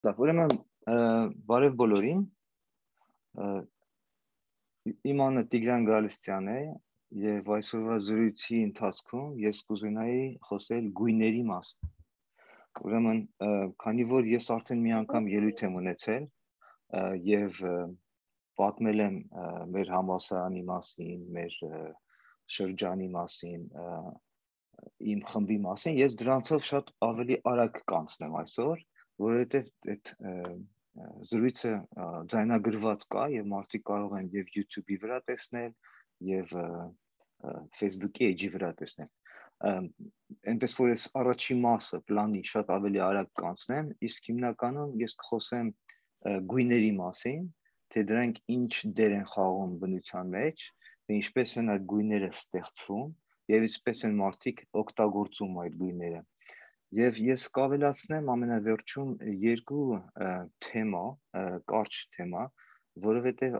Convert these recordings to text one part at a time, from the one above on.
Լավ, ուրեմն բարև բոլորին։ Իմ անունը Տիգրան Գալստյան է եւ այսօրվա զրույցի ընթացքում ես կուզենայի խոսել գույների մասին։ Ուրեմն, քանի որ ես արդեն մի անգամ ելույթ եմ ունեցել եւ պատմել եմ մեր համալսարանի մասին, մեր շրջանի մասին, իմ խմբի մասին, ես դրանցով շատ ավելի արագ կանցնեմ այսօր, որովհետեւ այդ զրույցը ձայնագրված կա եւ մարդիկ կարող են եւ YouTube-ի վրա տեսնել եւ Facebook-ի էջի վրա տեսնել։ Այնպես որ ես առաջի մասը պլանի շատ ավելի արագ կանցնեմ, իսկ հիմնականում ես կխոսեմ գույների մասին, թե դրանք ինչ դեր են խաղում բնության մեջ, թե ինչպես են այդ գույները ստեղծվում եւ ինչպես են մարդիկ օգտագործում այդ գույները։ Եվ ես կավելացնեմ ամենավերջում երկու թեմա, կարճ թեմա, որովհետև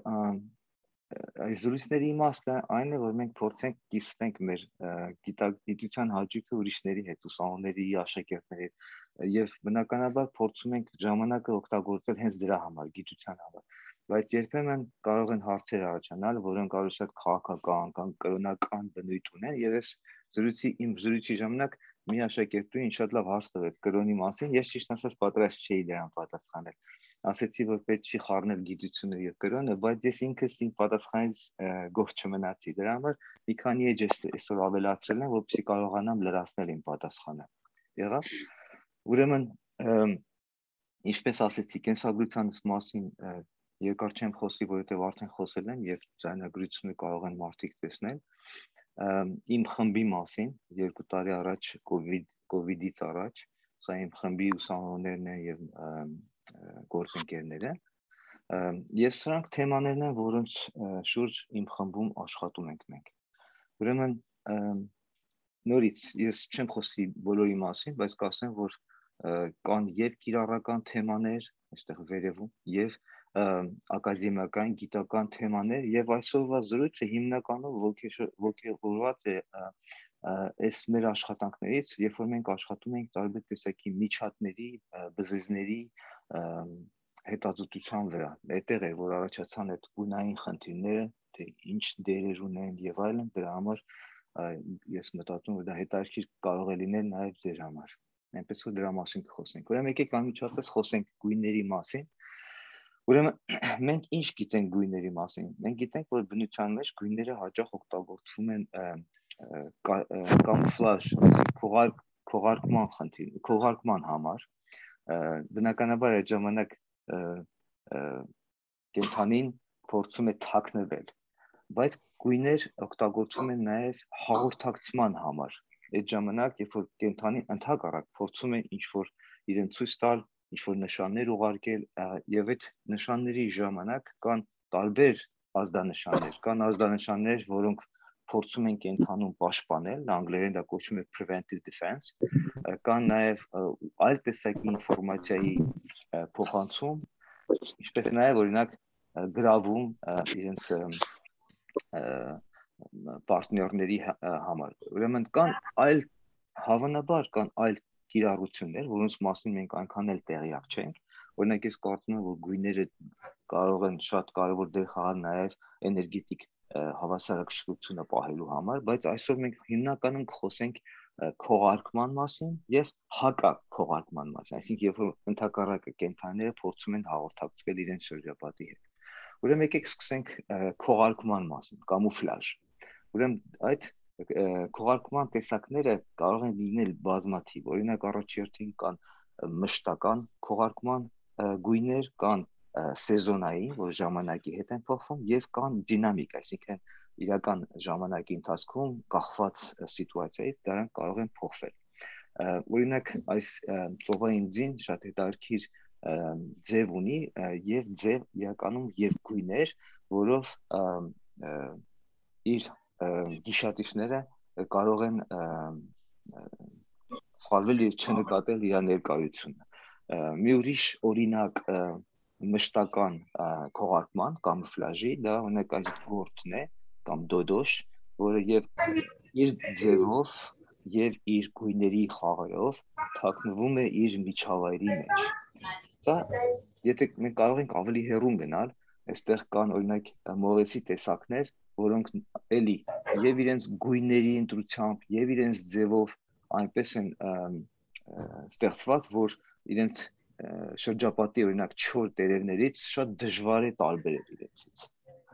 այս զրույցների իմաստը այն է, որ մենք փորձենք կիսվենք մեր գիտության հաճույքը ուրիշների հետ, ուսանողների, աշակերտների հետ եւ բնականաբար փորձում ենք ժամանակը օգտագործել հենց դրա համար, գիտության համար, բայց երբեմն կարող են հարցեր առաջանալ, որոնք կարող շատ քաղաքական կամ կրոնական բնույթ ունեն եւ այս իմ զրույցի ժամանակ մի աշակերտուհին շատ լավ հարց տվեց կրոնի մասին, ես ճիշտ ասած պատրաստ չէի դրան պատասխանել։ Ասեցի, որ պետք չի խառնել գիտությունը եւ կրոնը, բայց ես ինքս իմ պատասխանից գոհ չմնացի։ Դրա համար մի քանի էջ այսօր ավելացրել եմ, որպեսզի կարողանամ լրացնել իմ պատասխանը։ Եղավ։ Ուրեմն, ինչպես ասեցի, կենսագրությանս մասին երկար չեմ խոսի, որովհետեւ արդեն խոսել եմ եւ ձայնագրությունը կարող են մարդիկ տեսնել։ Իմ խմբի մասին 2 տարի առաջ կովիդից առաջ, սա իմ խմբի ուսանողներն են եւ գործընկերները։ Ես սրանք թեմաներն են, որոնց շուրջ իմ խմբում աշխատում ենք մենք։ Ուրեմն նորից ես չեմ խոսի բոլորի մասին, բայց կասեմ, որ կան եւ կիրառական թեմաներ այստեղ վերևում եւ ակադեմիական գիտական թեմաներ եւ այսօրվա զրույցը հիմնականում ոգևորված է այս մեր աշխատանքներից, երբ որ մենք աշխատում ենք տարբեր տեսակի միջատների, բզեզների հետազոտության վրա։ Այդտեղ է, որ առաջացան այդ գունային խնդիրները, թե ինչ դերեր ունեն եւ այլն, դրա համար ես մտածում եմ, որ դա հետաքրքիր կարող է լինել նաեւ ձեր համար։ Այնպես որ դրա մասին կխոսենք։ Ուրեմն եկեք անմիջապես խոսենք գույների մասին։ Ուրեմն մենք ինչ գիտենք գույների մասին։ Մենք գիտենք, որ բնության մեջ գույները հաճախ օգտագործվում են կամուֆլաժ, քողարկման համար։ Բնականաբար այդ ժամանակ կենդանին փորձում է թաքնվել, բայց գույներ օգտագործվում են նաև հաղորդակցման համար։ Այդ ժամանակ, երբ որ կենդանին ընդհակառակ փորձում է ինչ-որ իրեն ցույց տալ, ինչ-որ նշաններ ուղարկել եւ այդ նշանների ժամանակ կան տարբեր ազդանշաններ, կան ազդանշաններ, որոնք փորձում են կենդանում պաշտպանել, անգլերեն դա կոչվում է preventive defense, կան նաեւ այլ տեսակի ինֆորմացիայի փոխանցում, ինչպես նաեւ օրինակ գրավում իրենց պարտներների համար։ Ուրեմն կան այլ հավանաբար կան այլ կիրառություններ, որոնց մասին մենք այնքան էլ տեղյակ չենք։ Օրինակ ես կարծում եմ, որ գույները կարող են շատ կարևոր դեր խաղալ նաև էներգետիկ հավասարակշռությունը պահելու համար, բայց այսօր մենք հիմնականում կխոսենք քողարկման մասին եւ հակաքողարկման մասին, այսինքն երբ որ ընդհակառակը կենդանիները փորձում են հաղորդակցվել իրենց շրջապատի հետ։ Ուրեմն եկեք սկսենք քողարկման մասին, կամուֆլաժ։ Ուրեմն այդ քողարկման տեսակները կարող են լինել բազմաթիվ։ Օրինակ առաջերտին կան մշտական քողարկման գույներ, կան սեզոնային, որ ժամանակի հետ են փոխվում, եւ կան դինամիկ, այսինքն իրական ժամանակի ընթացքում կախված սիտուացիայից դրանք կարող են փոխվել։ Օրինակ այս ծովային ձին շատ հետաքրքիր ձև ունի եւ ձև իրականում եւ գույներ, որով իր գիշատիչները կարող են սխալվել եւ չնկատել իր ներկայությունը։ Մի ուրիշ օրինակ մշտական քողարկման կամուֆլաժի, դա օրինակ այս գորտն է կամ դոդոշ, որը եւ իր ձևով եւ իր գույների խաղերով թաքնվում է իր միջավայրի մեջ։ Դա եթե մենք կարող ենք ավելի հեռուն գնալ, այստեղ կան օրինակ մողեսի տեսակներ, որոնք էլի եւ իրենց գույների ընտրությամբ եւ իրենց ձևով այնպես են ստեղծված, որ իրենց շրջապատի օրինակ 4 տերևներից շատ դժվար է տարբերել իրենցից։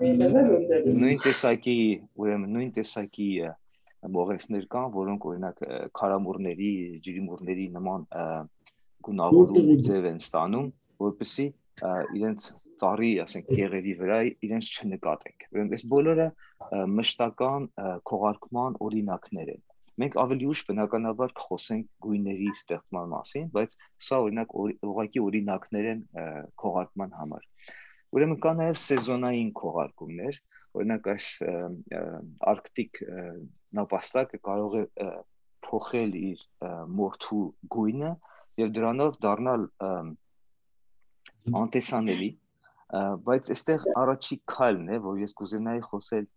Նույն տեսակի մողեսներ կան, որոնք օրինակ քարամուրների, ջրիմուրների նման գունավորում ձև են ստանում, որպեսզի իրենց ծառի, ասենք, կեղևի վրա իրենց չնկատենք։ Ուրեմն այս բոլորը մշտական քողարկման օրինակներ են։ Մենք ավելի ուշ բնականաբար կխոսենք գույների ստեղծման մասին, բայց սա օրինակ ուղղակի օրինակներ են քողարկման համար։ Ուրեմն կա նաև սեզոնային քողարկումներ, օրինակ այս արկտիկ նապաստակը կարող է փոխել իր մորթու գույնը եւ դրանով դառնալ անտեսանելի, բայց այստեղ առաջի քայլն է, որ ես կուզենայի խոսել,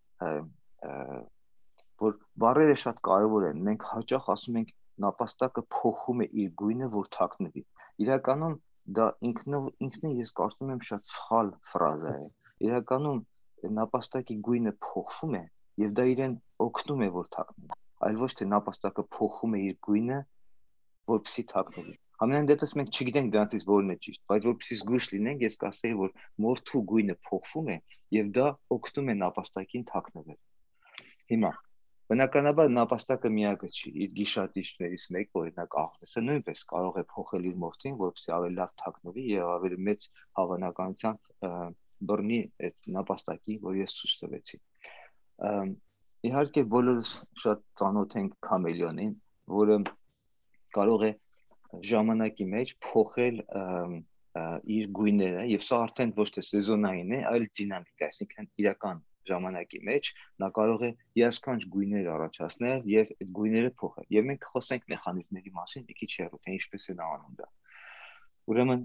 որ բառերը շատ կարևոր են։ Մենք հաճախ ասում ենք նապաստակը փոխում է իր գույնը, որ թաքնվի։ Իրականում դա ինքնը ես կարծում եմ շատ սխալ ֆրազա է։ Իրականում նապաստակի գույնը փոխվում է եւ դա իրեն օգնում է, որ թաքնվի, այլ ոչ թե նապաստակը փոխում է իր գույնը, որպեսզի թաքնվի։ Ամենայն դեպս մենք չգիտենք դրանից որն է ճիշտ, բայց որպեսզի զգույշ լինենք, ես կասեի, որ մորթու գույնը փոխվում է եւ դա օգնում է նապաստակին թաքնվել։ Հիմա բնականաբար նապաստակը միակը չի, իր գիշատիչներից մեկը, օրինակ աղվեսը նույնպես կարող է փոխել իր մորթին, որպեսզի ավելի լավ թաքնվի եւ ավելի մեծ հավանականությամբ բռնի այդ նապաստակի, որ ես ցույց տվեցի։ Իհարկե բոլորս շատ ծանոթ ենք քամելեոնին, որը կարող է ժամանակի մեջ փոխել իր գույները եւ սա արդեն ոչ թե սեզոնային է, այլ դինամիկ, այսինքն իրական ժամանակի մեջ նա կարող է յասքանչ գույներ առաջացնել եւ այդ գույները փոխել։ Եվ մենք խոսենք մեխանիզմների մասին մի քիչ հեռու, թե ինչպես է նա անում դա։ Ուրեմն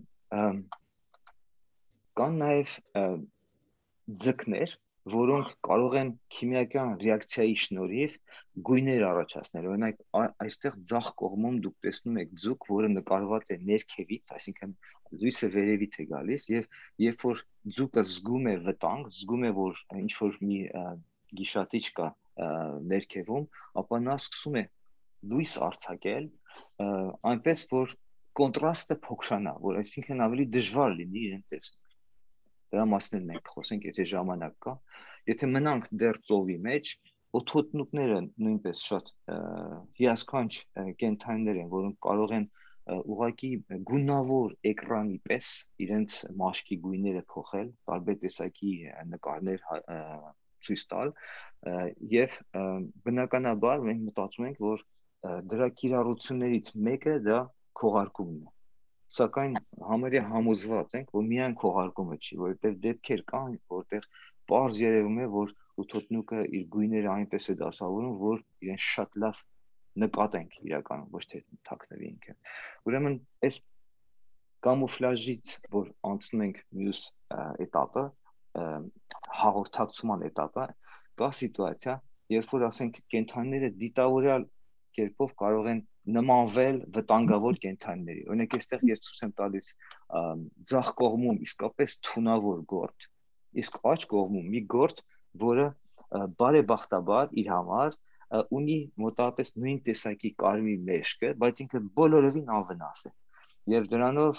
կան նաեւ ձկներ, որոնք կարող են քիմիական ռեակցիայի շնորհիվ գույներ առաջացնել։ Օրինակ այստեղ ձախ կողմում դուք տեսնում եք ձուկ, որը նկարված է ներքևից, այսինքն լույսը վերևից է գալիս եւ երբ որ ձուկը զգում է վտանգ, զգում է, որ ինչ որ մի գիշատիչ կա ներքևում, ապա նա սկսում է լույս արձակել, այնպես որ կոնտրաստը փոքրանա, որ այսինքն ավելի դժվար լինի իրեն տեսնել։ Դրա մասին մենք խոսենք, եթե ժամանակ կա, եթե մնանք դեռ ծովի մեջ, օթոտնուկները նույնպես շատ հիասքանչ կենդանիներ են, որոնք կարող են ուղղակի գունավոր էկրանի պես իրենց մաշկի գույները փոխել, տարբեր տեսակի նկարներ ցույց տալ, եւ բնականաբար մենք մտածում ենք, որ դրա կիրառություններից մեկը դա քողարկումն է։ Սակայն համարյա համոզված ենք, որ միայն քողարկումը չի, որովհետև դեպքեր կան, որտեղ պարզ երևում է, որ օթոտնուկը իր գույները այնպես է դասավորում, որ իրեն շատ լավ նկատենք իրականում, ոչ թե թաքնվի ինքը։ Ուրեմն այս կամուֆլաժից, որ անցնում ենք մյուս этаպը, հաղորդակցման этаպը, կա սիտուացիա, երբ որ ասենք կենդանիները դիտավորյալ կերպով կարող են նմանվել վտանգավոր կենդանիների։ Օրինակ այստեղ ես ցույց եմ տալիս ձախ կողմում իսկապես թունավոր գորտ, իսկ աջ կողմում մի գորտ, որը բարեբախտաբար իր համար ունի մոտավորապես նույն տեսակի կարմիր մեջքը, բայց ինքը բոլորովին անվնաս է։ Եվ դրանով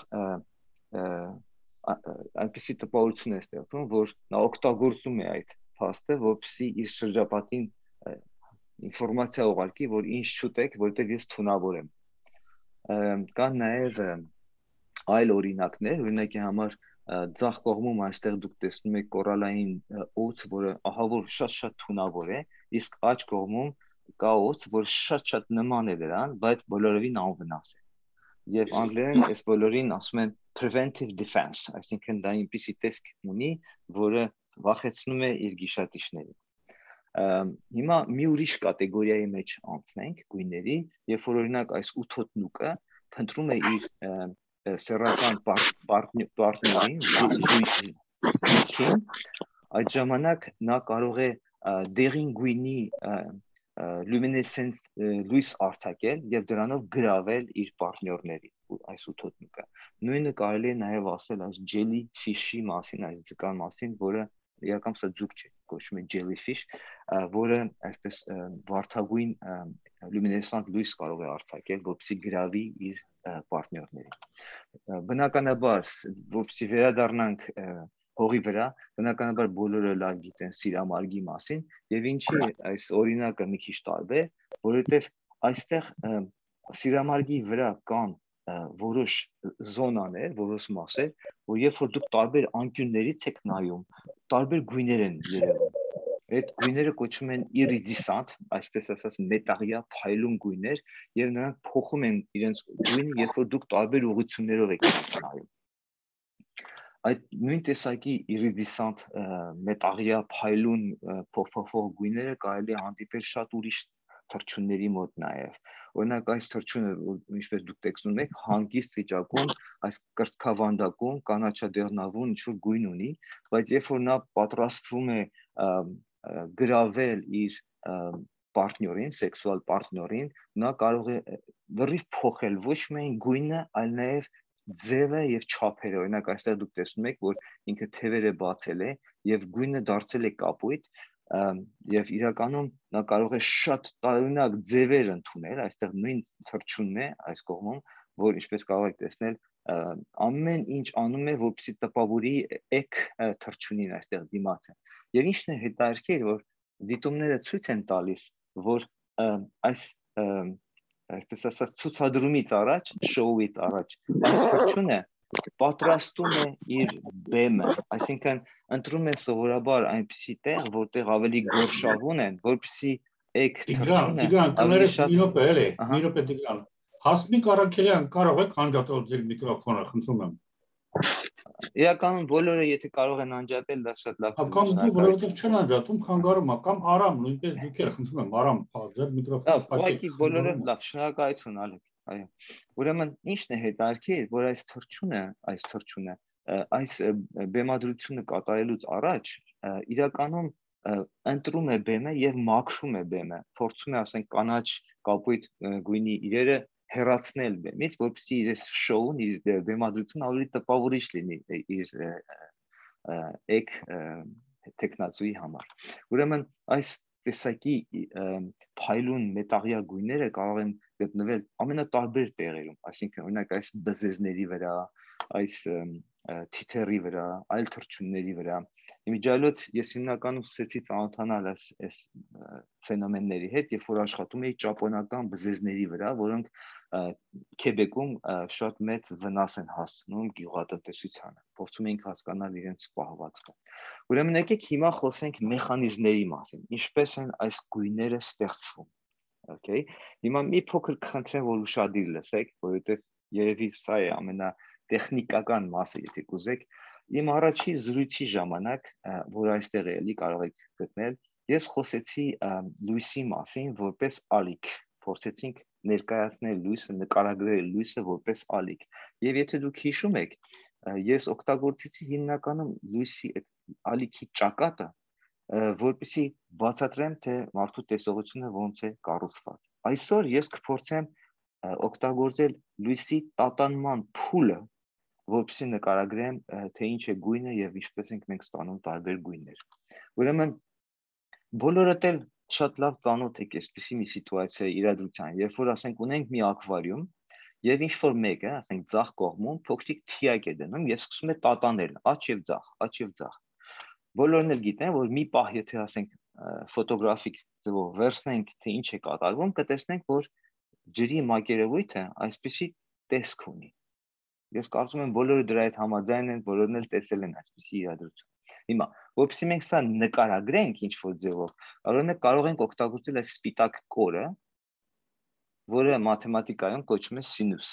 այնպիսի տպավորություն է ստեղծում, որ նա օգտագործում է այդ փաստը, որպեսզի իր շրջապատին ինֆորմացիա ուղարկի, որ ինչ չուտեք, որտեղ ես թունավոր եմ։ Կան նաև այլ օրինակներ, օրինակի համար ձախ կողմում այստեղ դուք տեսնում եք կորալային օձ, որը ահա որ շատ թունավոր է, իսկ աջ կողմում կա օձ, որ շատ նման է դրան, բայց բոլորովին անվնաս է։ Եվ անգլերեն այս բոլորին ասում են preventive defense, այսինքն դա այնպիսի տեսք ունի, որը վախեցնում է իր գիշատիչներին։ Հիմա մի ուրիշ կատեգորիայի մեջ անցնենք գույների, երբ որ օրինակ այս ութոտնուկը փնտրում է իր սեռական պարտներին, այդ ժամանակ նա կարող է դեղին գույնի լյումինեսցենտ լույս արձակել եւ դրանով գրավել իր պարտներների այս ութոտնուկը։ Նույնը կարելի է նաեւ ասել այս jellyfish-ի մասին, այս ձկան մասին, որը իրական սա ձուկ չէ, կոչվում է jellyfish, որը այսպես վարդագույն լյումինեսցենտ լույս կարող է արձակել, որպեսզի գրավի իր պարտներներին։ Բնականաբար, որպեսզի վերադառնանք հողի վրա, բնականաբար բոլորը լավ գիտեն սիրամարգի մասին, եւ ինչի այս օրինակը մի քիչ տարբեր, որովհետեւ այստեղ սիրամարգի վրա կան որոշ զոնաներ, որոշ մասեր, որ երբ որ դուք տարբեր անկյուններից եք նայում, տարբեր գույներ են երևում։ Այդ գույները կոչվում են iridescent, այսպես ասած մետաղյա փայլուն գույներ, եւ նրանք փոխում են իրենց գույնը, երբ որ դուք տարբեր ուղղություններով եք նայում։ Այդ նույն տեսակի iridescent մետաղյա փայլուն փոխփոխող գույները կարելի է հանդիպել շատ ուրիշ թռչունների մոտ նաև։ Օրինակ այս թռչունը, ինչպես դուք տեսնում եք, հանգիստ վիճակում, այս կրծքավանդակում կանաչադեղնավուն ինչ-որ գույն ունի, բայց երբ որ նա պատրաստվում է գրավել իր պարտներին, սեքսուալ պարտներին, նա կարող է լրիվ փոխել ոչ միայն գույնը, այլ նաև ձևը եւ չափերը, օրինակ այստեղ դուք տեսնում եք, որ ինքը թևերը բացել է եւ գույնը դարձել է կապույտ, եւ իրականում նա կարող է շատ տարօրինակ ձևեր ընդունել, այստեղ նույն թռչունն է այս կողմում, որ ինչպես կարող եք տեսնել, ամեն ինչ անում է, որպեսզի տպավորի էկ թռչունին այստեղ դիմացը։ Եվ ինչն է հետաքրքիր, որ դիտումները ցույց են տալիս, որ այս այսպես ասած ցուցադրումից առաջ, շոուից առաջ, այս թռչունը պատրաստում է իր բեմը, այսինքն ընտրում է սովորաբար այնպիսի տեղ, որտեղ ավելի գորշավուն են, որպեսզի էկ թռչունը ավելի շատ մի րոպե Տիգրան, Հասմիկ Արաքելյան, կարող եք անջատել ձեր միկրոֆոնը, խնդրում եմ։ Իրականում բոլորը եթե կարող են անջատել, դա շատ լավ է։ Կամ դու որովհետև չեն անջատում, խանգարում է, կամ Արամ, նույնպես դուք էլ խնդրում եմ, Արամ, ձեր միկրոֆոնը փակեք։ Բոլորը լավ, շնորհակալություն Ալեք։ Այո։ Ուրեմն ինչն է հետաքրքիր, որ այս թռչունը, այս բեմադրությունը կատարելուց առաջ իրականում ընտրում է բեմը եւ մաքրում է բեմը, փորձում է, ասենք, կանաչ կապույտ գույնի իրերը հեռացնել բեմից, որպեսզի իր շոուն, իր բեմադրությունը ավելի տպավորիչ լինի իր էկ տեխնացուի համար։ Ուրեմն այս տեսակի փայլուն մետաղյա գույները կարող են գտնվել ամենատարբեր տեղերում, այսինքն օրինակ այս բզեզների վրա, այս թիթեռի վրա, այլ թռչունների վրա։ Իմիջիայլոց ես հիմնականում սկսեցի ծանոթանալ այս ֆենոմենների հետ, երբ որ աշխատում էի ճապոնական բզեզների վրա, որոնք Քեբեկում շատ մեծ վնաս են հասցնում գյուղատնտեսությանը, փորձում ենք հասկանալ իրենց պահվածքը։ Ուրեմն եկեք հիմա խոսենք մեխանիզմների մասին, ինչպես են այս գույները ստեղծվում։ Okay, հիմա մի փոքր կխնդրեմ, որ ուշադիր լսեք, որովհետև երևի սա է ամենատեխնիկական մասը, եթե կուզեք։ Իմ առաջի զրույցի ժամանակ, որ այստեղ էլի կարող եք գտնել, ես խոսեցի լույսի մասին որպես ալիք, փորձեցինք ներկայացնել լույսը, նկարագրել լույսը որպես ալիք։ Եվ եթե դուք հիշում եք, ես օգտագործեցի հիմնականում լույսի ալիքի ճակատը, որպեսզի բացատրեմ, թե մարդու տեսողությունը ոնց է կառուցված։ Այսօր ես կփորձեմ օգտագործել լույսի տատանման փուլը, որպեսզի նկարագրեմ, թե ինչ է գույնը եւ ինչպես ենք մենք ստանում տարբեր գույներ։ Ուրեմն բոլորդ էլ շատ լավ ծանոթ եք այսպիսի մի սիտուացիա իրադրության, երբ որ ասենք ունենք մի ակվարիում եւ ինչ որ մեկը, ասենք ձախ կողմում փոքրիկ թիակ է դնում եւ սկսում է տատանել, աջ եւ ձախ։ Բոլորն էլ գիտեն, որ մի պահ եթե ասենք ֆոտոգրաֆիկ ձևով վերցնենք, թե ինչ է կատարվում, կտեսնենք, որ ջրի մակերևույթը այսպիսի տեսք ունի։ Ես կարծում եմ բոլորը դրա հետ համաձայն են, բոլորն էլ տեսել են այսպիսի իրադրություն։ Հիմա, որպեսզի մենք սա նկարագրենք ինչ-որ ձևով, կարող ենք օգտագործել այս սպիտակ կորը, որը մաթեմատիկայում կոչվում է սինուս։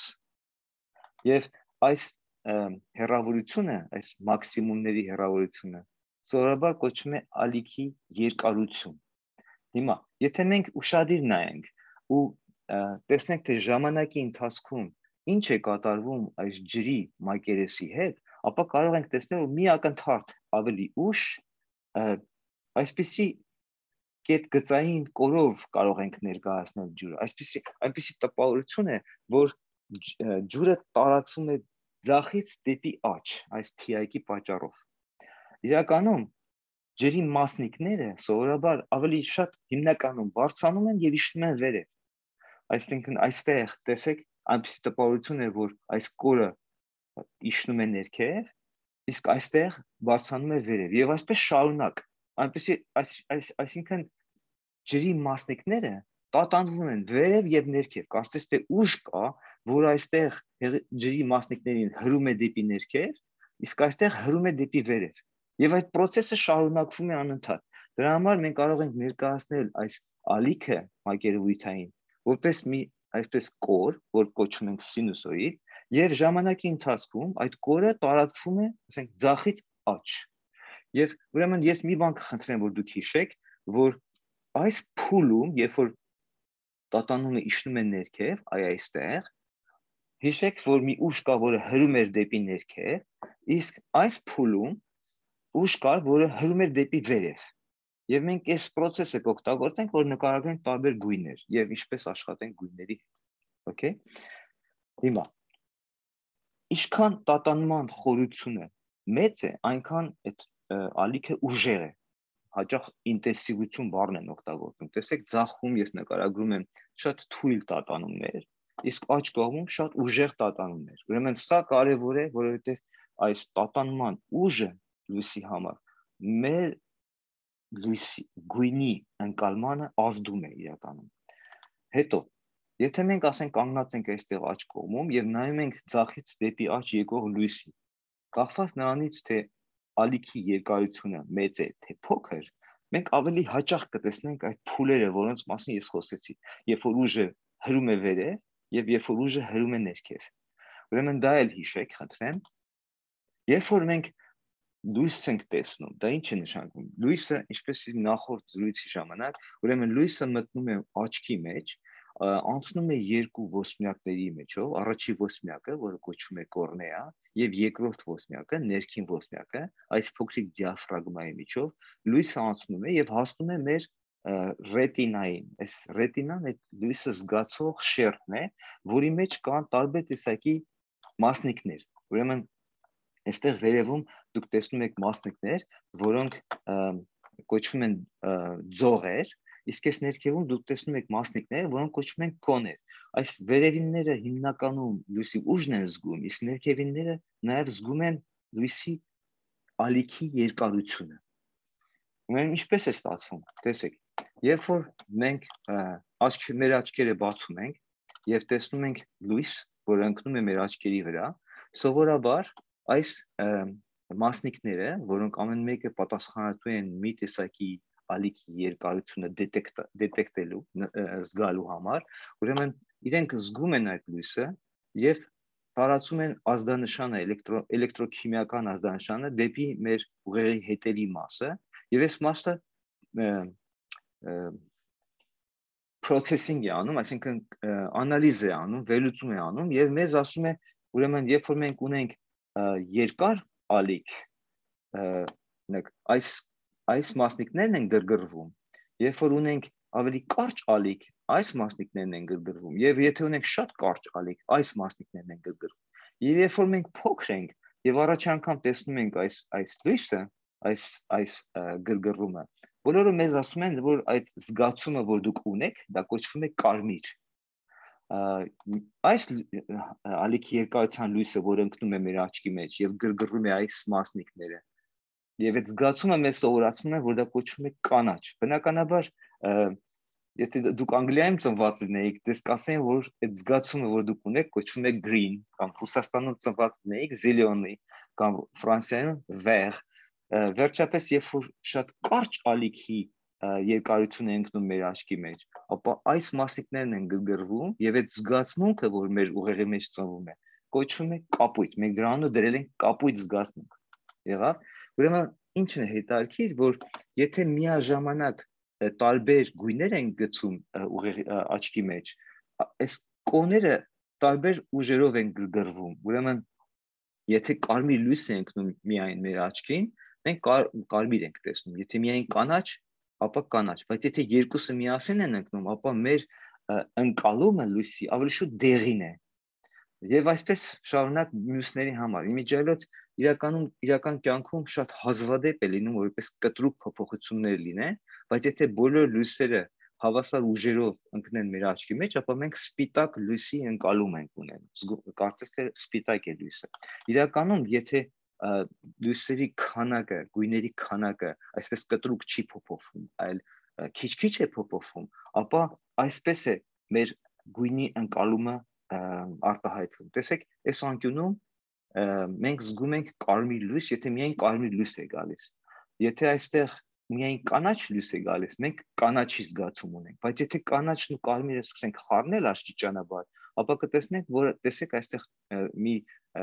Եվ այս հեռավորությունը, այս մաքսիմումների հեռավորությունը սովորաբար կոչվում է ալիքի երկարություն։ Հիմա, եթե մենք ուշադիր նայենք ու տեսնենք, թե ժամանակի ընթացքում ինչ է կատարվում այս ջրի մակերեսի հետ, ապա կարող ենք տեսնել, որ մի ակնթարթ ավելի ուշ այսպիսի կետ գծային կորով կարող ենք ներկայացնել ջուրը։ Այնպիսի տպավորություն է, որ ջուրը տարածվում է ձախից դեպի աջ, այս TI-ի պատճառով։ Իրականում ջրի մասնիկները սովորաբար ավելի շատ հիմնականում բարձրանում են եւ իջնում են վերև։ Այսինքն այստեղ տեսեք այնպիսի տպավորություն է, որ այս կորը իջնում է ներքև, իսկ այստեղ բարձրանում է վերև եւ այսպես շարունակ։ Այսինքն ջրի մասնիկները տատանվում են վերև եւ ներքև։ Կարծես թե ուժ կա, որ այստեղ ջրի մասնիկներին հրում է դեպի ներքև, իսկ այստեղ հրում է դեպի վերև։ Եվ այդ process-ը շարունակվում է անընդհատ։ Դրա համար մենք կարող ենք ներկայացնել այս ալիքը մակերևույթային որպես մի այսպես կոր, որ կոչում ենք սինուսոիդ, եւ ժամանակի ընթացքում այդ կորը տարածվում է, ասենք, ձախից աջ։ Եվ ուրեմն ես մի բան կխնդրեմ, որ դուք հիշեք, որ այս փուլում, երբ որ տատանումը իջնում է ներքև, այստեղ, հիշեք, որ մի ուժ կա, որը հրում էր դեպի ներքև, իսկ այս փուլում ուժ կար, որը հրում էր դեպի վերև։ Եվ մենք այս process-ը կօգտագործենք, որ նկարագրենք տարբեր գույներ եւ ինչպես աշխատենք գույների հետ։ Okay։ Հիմա ինչքան տատանման խորությունը մեծ է, այնքան այդ ալիքը ուժեղ է։ Հաճախ ինտենսիվություն բառն են օգտագործում։ Տեսեք, ձախում ես նկարագրում եմ շատ թույլ տատանումներ, իսկ աջ կողմում շատ ուժեղ տատանումներ։ Ուրեմն սա կարևոր է, որովհետեւ այս տատանման ուժը լույսի համար մեր լույսի գույնի ընկալմանը ազդում է իրականում։ Հետո, եթե մենք ասենք կանգնած ենք այստեղ աջ կողմում եւ նայում ենք ձախից դեպի աջ եկող լույսի, կախված նրանից թե ալիքի երկարությունը մեծ է թե փոքր, մենք ավելի հաճախ կտեսնենք այդ փուլերը, որոնց մասին ես խոսեցի, երբ որ ուժը հրում է վերև եւ երբ որ ուժը հրում է ներքև։ Ուրեմն դա էլ հիշեք, խնդրեմ։ Երբ որ մենք լույս ենք տեսնում, դա ինչ է նշանակում։ Լույսը, ինչպես նախորդ զրույցի ժամանակ, ուրեմն լույսը մտնում է աչքի մեջ, անցնում է երկու ոսմյակների մեջով, առաջի ոսմյակը, որը կոչվում է կորնեա, եւ երկրորդ ոսմյակը, ներքին ոսմյակը, այս փոքրիկ դիաֆրագմայի միջով լույսը անցնում է եւ հասնում է մեր ռետինային։ Այս ռետինան այդ լույսը զգացող շերտն է, որի մեջ կան տարբեր տեսակի մասնիկներ։ Ուրեմն այստեղ վերևում դուք տեսնում եք մասնիկներ, որոնք կոչվում են ձողեր, իսկ այս ներքևում դուք տեսնում եք մասնիկներ, որոնք կոչվում են կոներ։ Այս վերևինները հիմնականում լույսի ուժն են զգում, իսկ ներքևինները նաև զգում են լույսի ալիքի երկարությունը։ Ուրեմն ինչպես է ստացվում։ Տեսեք, երբ որ մենք մեր աչքերը բացում ենք եւ տեսնում ենք լույս, որը ընկնում է մեր աչքերի վրա, սովորաբար այս մասնիկները, որոնք ամեն մեկը պատասխանատու են մի տեսակի ալիքի երկարությունը դետեկտելու, զգալու համար, ուրեմն իրենք զգում են այդ լույսը եւ տարածում են ազդանշանը, էլեկտրոքիմիական ազդանշանը դեպի մեր ուղեղի հետևի մասը, եւ այս մասը processing է անում, այսինքն անալիզ է անում, վերլուծում է անում եւ մեզ ասում է, ուրեմն երբ որ մենք ունենք երկար ալիք, այս մասնիկներն են գրգռվում, երբ որ ունենք ավելի կարճ ալիք, այս մասնիկներն են գրգռվում, եւ եթե ունենք շատ կարճ ալիք, այս մասնիկներն են գրգռվում։ Եվ երբ որ մենք փոքր ենք եւ առաջ անգամ տեսնում ենք այս լույսը, այս գրգռումը, բոլորը մեզ ասում են, որ այդ զգացումը, որ դուք ունեք, դա կոչվում է կարմիր։ Այս ալիքի երկարության լույսը, որ ընկնում է մեր աչքի մեջ եւ գրգռում է այս մասնիկները, եւ այդ զգացումը մեզ սովորացնում է, որ դա կոչվում է կանաչ։ Բնականաբար, եթե դուք Անգլիայում ծնված լինեիք, դες կասեն, որ այդ զգացումը, որ դուք ունեք, կոչվում է green, կամ Ռուսաստանում ծնված լինեիք, zелёный, կամ Ֆրանսիայում vert։ Վերջապես, երբ որ շատ կարճ ալիքի երկարություն է ընկնում մեր աչքի մեջ, ապա այս մասնիկներն են գրգռվում եւ այդ զգացմունքը, որ մեր ուղեղի մեջ ծնվում է, կոչվում է կապույտ։ Մենք դրանով դրել ենք կապույտ զգացմունք։ Եղավ։ Ուրեմն ինչն է հետաքրքիր, որ եթե միաժամանակ տարբեր գույներ են գցում ուղեղի աչքի մեջ, այս կոները տարբեր ուժերով են գրգռվում։ Ուրեմն եթե կարմիր լույս է ընկնում միայն մեր աչքին, մենք կարմիր ենք տեսնում։ Եթե միայն կանաչ ապա կանաչ, բայց եթե երկուսը միասին են ընկնում, ապա մեր ընկալումը լույսի ավելի շուտ դեղին է։ Եվ այսպես շարունակ մյուսների համար։ Իմիջիայլոց իրական կյանքում շատ հազվադեպ է լինում, որպես կտրուկ փոփոխություններ լինեն, բայց եթե բոլոր լույսերը հավասար ուժերով ընկնեն մեր աչքի մեջ, ապա մենք սպիտակ լույսի ընկալում ենք ունենում։ Կարծես թե սպիտակ է լույսը։ Իրականում, եթե լույսերի քանակը, գույների քանակը այսպես կտրուկ չի փոփոխվում, այլ քիչ-քիչ է փոփոխվում, ապա այսպես է մեր գույնի ընկալումը արտահայտվում։ Տեսեք, այս անկյունում մենք զգում ենք կարմիր լույս, եթե միայն կարմիր լույս է գալիս։ Եթե այստեղ միայն կանաչ լույս է գալիս, մենք կանաչի զգացում ունենք, բայց եթե կանաչն ու կարմիրը սկսենք խառնել աստիճանաբար, ապա կտեսնենք, որ տեսեք այստեղ մի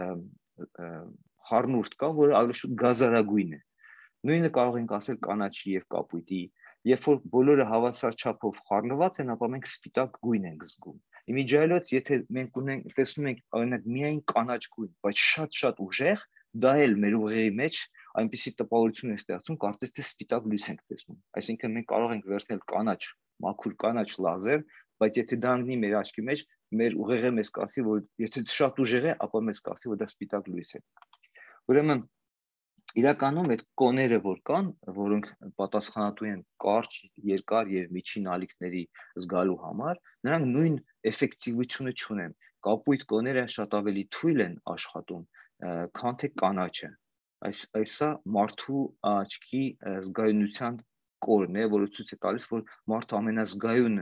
խառնուրդ կա, որը ավելի շուտ գազարագույն է։ Նույնը կարող ենք ասել կանաչի եւ կապույտի, երբ որ բոլորը հավասար չափով խառնված են, ապա մենք սպիտակ գույն ենք զգում։ Իմիջիայլոց, եթե մենք տեսնում ենք օրինակ միայն կանաչ գույն, բայց շատ ուժեղ, դա էլ մեր ուղեղի մեջ այնպիսի տպավորություն է ստեղծում, կարծես թե սպիտակ լույս ենք տեսնում։ Այսինքն մենք կարող ենք վերցնել կանաչ, մաքուր կանաչ լազեր, բայց եթե դա ընկնի մեր աչքի մեջ, մեր ուղեղը մեզ կասի, որ եթե շատ ուժեղ է, ապա մեզ կասի, որ դա սպիտակ լույս է։ Ուրեմն իրականում այդ կոները որ կան, որոնք պատասխանատու են կարճ, երկար եւ միջին ալիքների զգալու համար, նրանք նույն էֆեկտիվությունը չունեն։ Կապույտ կոները շատ ավելի թույլ են աշխատում, քան թե կանաչը։ Այսա մարդու աչքի զգայունության կորն է, որը ցույց է տալիս, որ մարդու ամենազգայուն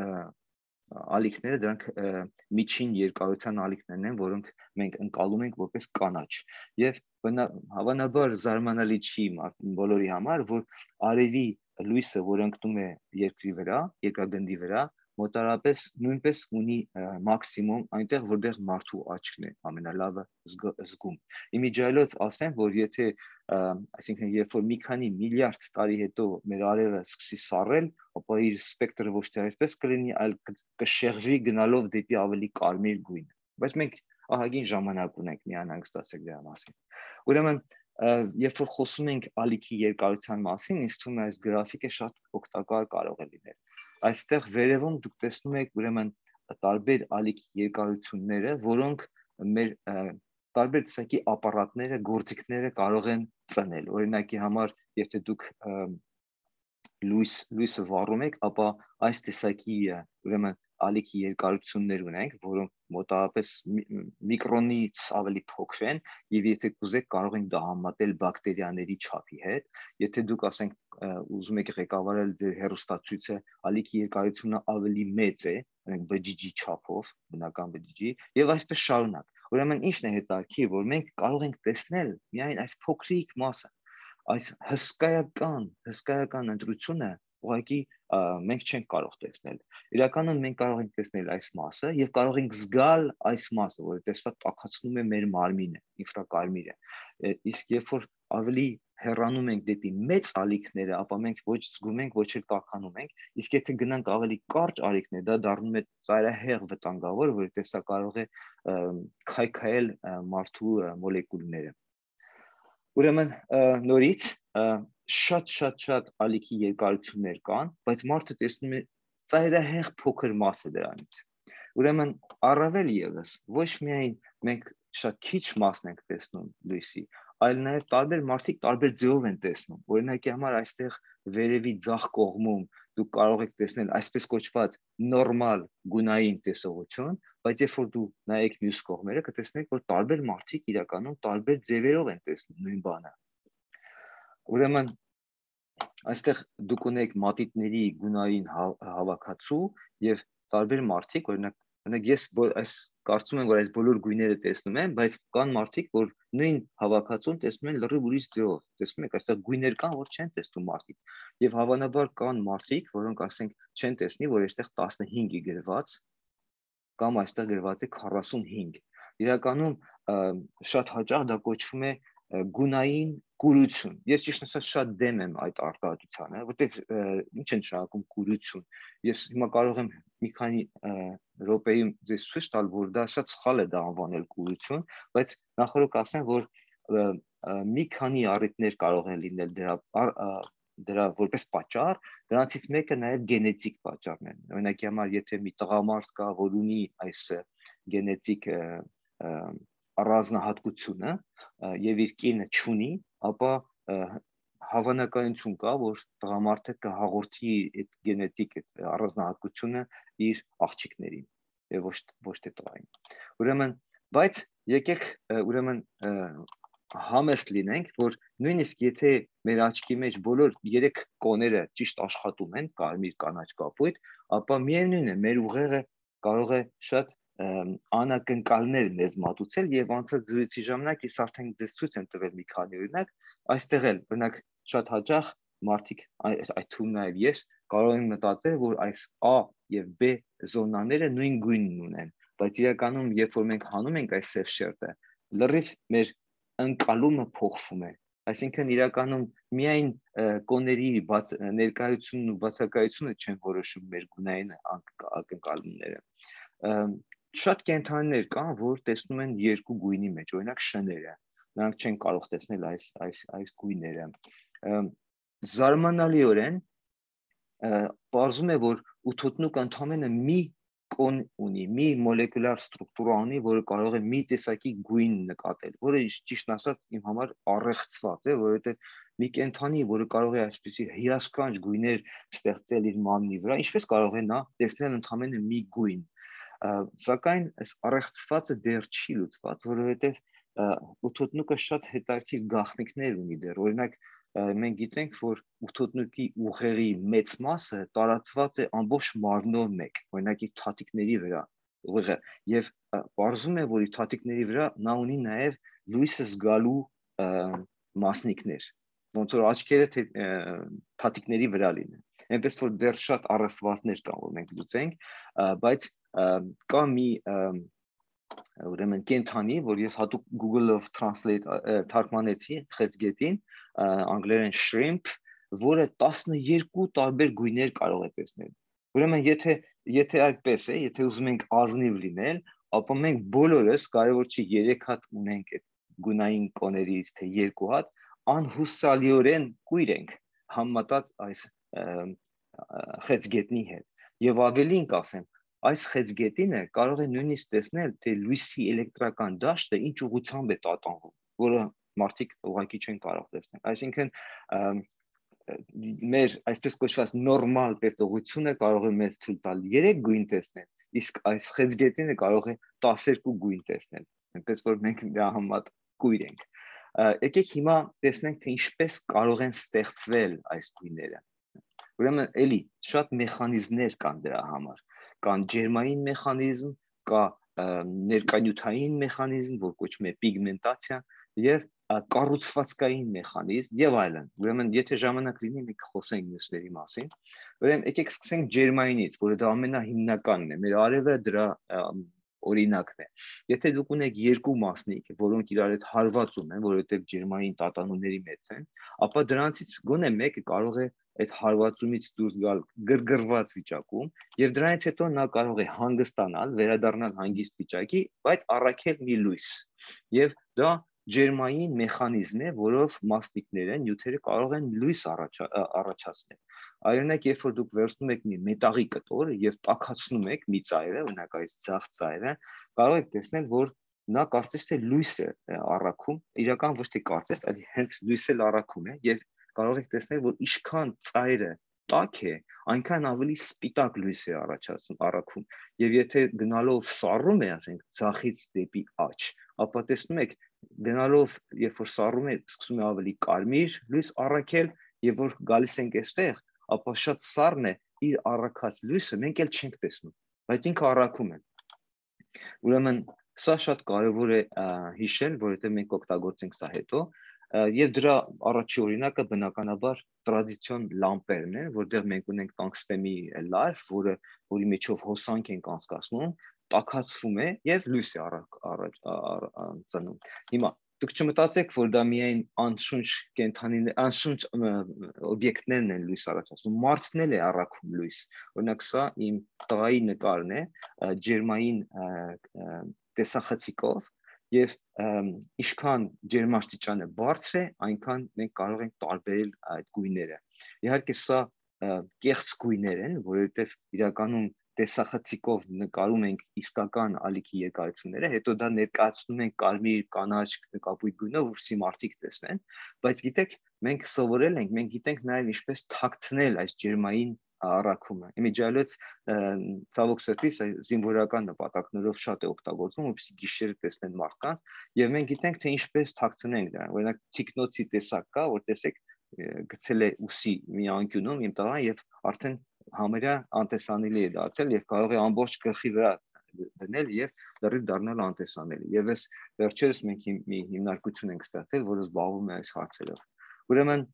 ալիքները դրանք միջին երկարության ալիքներն են, որոնք մենք ընկալում ենք որպես կանաչ։ Եվ հավանաբար զարմանալի չի բոլորի համար, որ արևի լույսը, որ ընկնում է երկրի վրա, երկրագնդի վրա, մոտարապես նույնպես ունի մաքսիմում այնտեղ, որտեղ մարդու աչքն է ամենալավը զգում։ Իմիջիայլոց ասեմ, որ եթե այսինքն երբ որ մի քանի միլիարդ տարի հետո մեր արևը սկսի սառել, ապա իր սպեկտրը ոչ թե այսպես կլինի, այլ կշեղվի գնալով դեպի ավելի կարմիր գույն։ Բայց մենք ահագին ժամանակ ունենք մի անհանգստացեք դրա մասին։ Ուրեմն, երբ որ խոսում ենք ալիքի երկարության մասին, ինձ թվում է այս գրաֆիկը շատ օգտակար կարող է լինել։ Այստեղ վերևում դուք տեսնում եք ուրեմն տարբեր ալիքի երկարությունները, որոնք մեր տարբեր տեսակի ապարատները, գործիքները կարող են ծնել։ Օրինակի համար, եթե դուք լույսը վառում եք, ապա այս տեսակի ուրեմն ալիքի երկարություններ ունենք, որոնք մոտավորապես միկրոնից ավելի փոքր են, եւ եթե կուզեք կարող ենք դա համատել բակտերիաների չափի հետ։ Եթե դուք ասենք ուզում եք ղեկավարել ձեր հեռուստացույցը, ալիքի երկարությունը ավելի մեծ է, օրինակ բջիջի չափով, բնական բջիջի, եւ այսպես շարունակ։ Ուրեմն ինչն է հետաքրքիր, որ մենք կարող ենք տեսնել միայն այս փոքրիկ մասը, այս հսկայական ընտրությունը ուղղակի մենք չենք կարող տեսնել։ Իրականում մենք կարող ենք տեսնել այս մասը եւ կարող ենք զգալ այս մասը, որովհետեւ սա տաքացնում է մեր մարմինը, ինֆրակարմիրը։ Իսկ երբ որ ավելի հեռանում ենք դեպի մեծ ալիքները, ապա մենք ոչ զգում ենք, ոչ էլ տաքանում ենք, իսկ եթե գնանք ավելի կարճ ալիքներ, դա դառնում է ծայրահեղ վտանգավոր, որովհետեւ սա կարող է քայքայել մարդու մոլեկուլները։ Ուրեմն նորից շատ ալիքի երկարություններ կան, բայց մարդը տեսնում է ծայրահեղ փոքր մասը դրանից։ Ուրեմն առավել եւս ոչ միայն մենք շատ քիչ մասն ենք տեսնում լույսի, այլ նաեւ տարբեր մարդիկ տարբեր ձևով են տեսնում։ Օրինակի համար այստեղ վերևի ձախ կողմում դուք կարող եք տեսնել այսպես կոչված նորմալ գունային տեսողություն, բայց երբ որ դու նայեք մյուս կողմերը, կտեսնեք, որ տարբեր մարդիկ իրականում տարբեր ձևերով են տեսնում նույն բանը։ Ուրեմն այստեղ դուք ունեք մատիտների գունային հավաքածու եւ տարբեր մարդիկ, օրինակ ես կարծում եմ, որ այս բոլոր գույները տեսնում եմ, բայց կան մարդիկ, որ նույն հավաքածուն տեսնում են լրիվ ուրիշ ձևով։ Տեսնում եք, այստեղ գույներ կան, որ չեն տեսնում մարդիկ։ Եվ հավանաբար կան մարդիկ, որոնք ասենք չեն տեսնի, որ այստեղ 15 է գրված, կամ այստեղ գրված է 45։ Իրականում շատ հաճախ դա կոչվում է գունային կուրություն։ Ես ճիշտ ասած շատ դեմ եմ այդ արտահայտությանը, որտեղ ինչ է նշանակում կուրություն։ Ես հիմա կարող եմ մի քանի րոպեում ձեզ ցույց տալ, որ դա շատ սխալ է դա անվանել կուրություն, բայց նախորդ ասեմ, որ մի քանի առիթներ կարող են լինել դրա դրա որպես պատճառ, դրանցից մեկը նաև գենետիկ պատճառն է։ Օրինակի համար, եթե մի տղամարդ կա, որ ունի այս գենետիկ առանձնահատկությունը եւ իր կինը չունի, ապա հավանականություն կա, որ տղամարդը կհաղորդի այդ գենետիկ առանձնահատկությունը իր աղջիկներին եւ ոչ թե տղային։ Ուրեմն, բայց եկեք ուրեմն համեստ լինենք, որ նույնիսկ եթե մեր աչքի մեջ բոլոր 3 կոները ճիշտ աշխատում են, կարմիր, կանաչ, կապույտ, ապա միևնույն է, մեր ուղեղը կարող է շատ անակնկալներ մեզ մատուցել եւ անցած զրույցի ժամանակ ես արդեն դες ցույց եմ տվել մի քանի օրինակ, այստեղ էլ օրինակ շատ հաճախ մարդիկ այդ թվում նաեւ ես կարող են մտածել, որ այս A եւ B զոնաները նույն գույնն ունեն, բայց իրականում երբ որ մենք հանում ենք այս սև շերտը, լրիվ մեր ընկալումը փոխվում է, այսինքն իրականում միայն կոների ներկայությունն ու բացակայությունը չեն որոշում մեր գունային ակնկալումները։ Շատ կենդանիներ կան, որ տեսնում են երկու գույնի մեջ, օրինակ շները, նրանք չեն կարող տեսնել այս գույները։ Զարմանալիորեն պարզում է, որ ութոտնուկը ընդամենը մի կոն ունի, մի մոլեկուլար ստրուկտուրա ունի, որը կարող է մի տեսակի գույն նկատել, որը ճիշտ ասած իմ համար առեղծված է, որովհետև մի կենդանի, որը կարող է այսպիսի հիասքանչ գույներ ստեղծել իր մարմնի վրա, ինչպես կարող է նա տեսնել ընդամենը մի գույն։ Սակայն այս առեղծվածը դեռ չի լուծված, որովհետև ութոտնուկը շատ հետաքրքիր գաղտնիքներ ունի դեռ, օրինակ մենք գիտենք, որ ութոտնուկի ուղեղի մեծ մասը տարածված է ամբողջ մարմնով մեկ, օրինակ իր թաթիկների վրա ուղեղը, եւ պարզում է, որ իր թաթիկների վրա նա ունի նաեւ լույսը զգալու մասնիկներ, ոնց որ աչքերը թաթիկների վրա լինեն, այնպես որ դեռ շատ առասվածներ կան, որ մենք լուծենք, բայց կա մի ուրեմն կենդանի, որ ես հատուկ Google-ով թարգմանեցի խեցգետին, անգլերեն shrimp, որը 12 տարբեր գույներ կարող է տեսնել։ Ուրեմն եթե այդպես է, եթե ուզում ենք ազնիվ լինել, ապա մենք բոլորս կարևոր չի 3 հատ ունենք այդ գունային կոներից, թե 2 հատ, անհուսալիորեն կույր ենք համեմատած այս խեցգետնի հետ։ Եվ ավելին կասեմ, այս խեցգետինը կարող է նույնիսկ տեսնել, թե լույսի էլեկտրական դաշտը ինչ ուղղությամբ է տատանվում, որը մարդիկ ուղղակի չեն կարող տեսնել։ Այսինքն մեր այսպես կոչված նորմալ տեսողությունը կարող է մեզ թույլ տալ 3 գույն տեսնել, իսկ այս խեցգետինը կարող է 12 գույն տեսնել, այնպես որ մենք դրա համար կույր ենք։ Եկեք հիմա տեսնենք, թե ինչպես կարող են ստեղծվել այս գույները։ Ուրեմն էլի շատ մեխանիզմներ կան դրա համար, կան ջերմային մեխանիզմ, կա ներկանյութային մեխանիզմ, որ կոչվում է պիգմենտացիա, եւ կառուցվածքային մեխանիզմ եւ այլն։ Ուրեմն եթե ժամանակ լինի, մենք խոսենք մյուսների մասին։ Ուրեմն եկեք սկսենք ջերմայինից, որը դա ամենահիմնականն է։ Մեր արևը դրա օրինակն է։ Եթե դուք ունեք 2 մասնիկ, որոնք իրար հետ հարվածում են, որովհետև ջերմային տատանումների մեծ են, ապա դրանցից գոնե մեկը կարող է այդ հարվածումից դուրս գալ գրգռված վիճակում, եւ դրանից հետո նա կարող է հանգստանալ, վերադառնալ հանգիստ վիճակի, բայց առաքել մի լույս։ Եվ դա ջերմային մեխանիզմ է, որով մասնիկները, նյութերը կարող են լույս առաջացնել։ Օրինակ, երբ որ դուք վերցնում եք մի մետաղի կտոր եւ տաքացնում եք մի ծայրը, օրինակ այս ձախ ծայրը, կարող եք տեսնել, որ նա կարծես թե լույս է առաքում, իրական ոչ թե կարծես, այլ հենց լույս էլ առաքում է եւ կարող եք տեսնել, որ ինչքան ծայրը տաք է, այնքան ավելի սպիտակ լույս է առաքում։ Եվ եթե գնալով սառում է, ասենք, ձախից դեպի աջ, ապա տեսնում եք, գնալով, երբ որ սառում է, սկսում է ավելի կարմիր լույս առաքել, եւ որ գալիս ենք այստեղ, ապա շատ սառն է, իր առաքած լույսը մենք էլ չենք տեսնում, բայց ինքը առաքում է։ Ուրեմն սա շատ կարևոր է հիշել, որովհետեւ մենք կօգտագործենք սա հետո, եւ դրա առաջի օրինակը բնականաբար տրադիցիոն լամպերն է, որտեղ մենք ունենք տանգստենի լայվ, որի միջով հոսանք ենք անցկացնում, տաքացվում է եւ լույս է ծնում։ Հիմա դուք չմտածեք, որ դա միայն անշունչ կենդանիներ, անշունչ օբյեկտներն են լույս առաջացնում, մարդն էլ է առաքում լույս։ Օրինակ սա իմ տղայի նկարն է, ջերմային տեսախցիկով, եւ ինչքան ջերմաստիճանը բարձր է, այնքան մենք կարող ենք տարբերել այդ գույները։ Իհարկե սա կեղծ գույներ են, որովհետեւ իրականում տեսախցիկով նկարում ենք իսկական ալիքի երկարությունները, հետո դա ներկայացնում ենք կարմիր, կանաչ, կապույտ գույնով, որպեսզի մարդիկ տեսնեն, բայց գիտեք, մենք սովորել ենք, մենք գիտենք նաև ինչպես թաքցնել այս ջերմային առաքումը։ Իմիջիալից ցավոք սրտի զինվորական նպատակներով շատ է օգտագործվում, որպեսզի գիշերը տեսնեն մարդկանց, եւ մենք գիտենք թե ինչպես թաքցնենք դրան։ Օրինակ թիկնոցի տեսակ կա, որ տեսեք գցել է ուսի մի անկյունում իմ տղան եւ արդեն համարյա անտեսանելի է դարձել եւ կարող է ամբողջ գլխի վրա դնել եւ դեռ դառնալ անտեսանելի։ Եվ այս վերջերս մենք մի հիմնարկություն ենք ստեղծել, որը զբաղվում է այս հարցերով։ Ուրեմն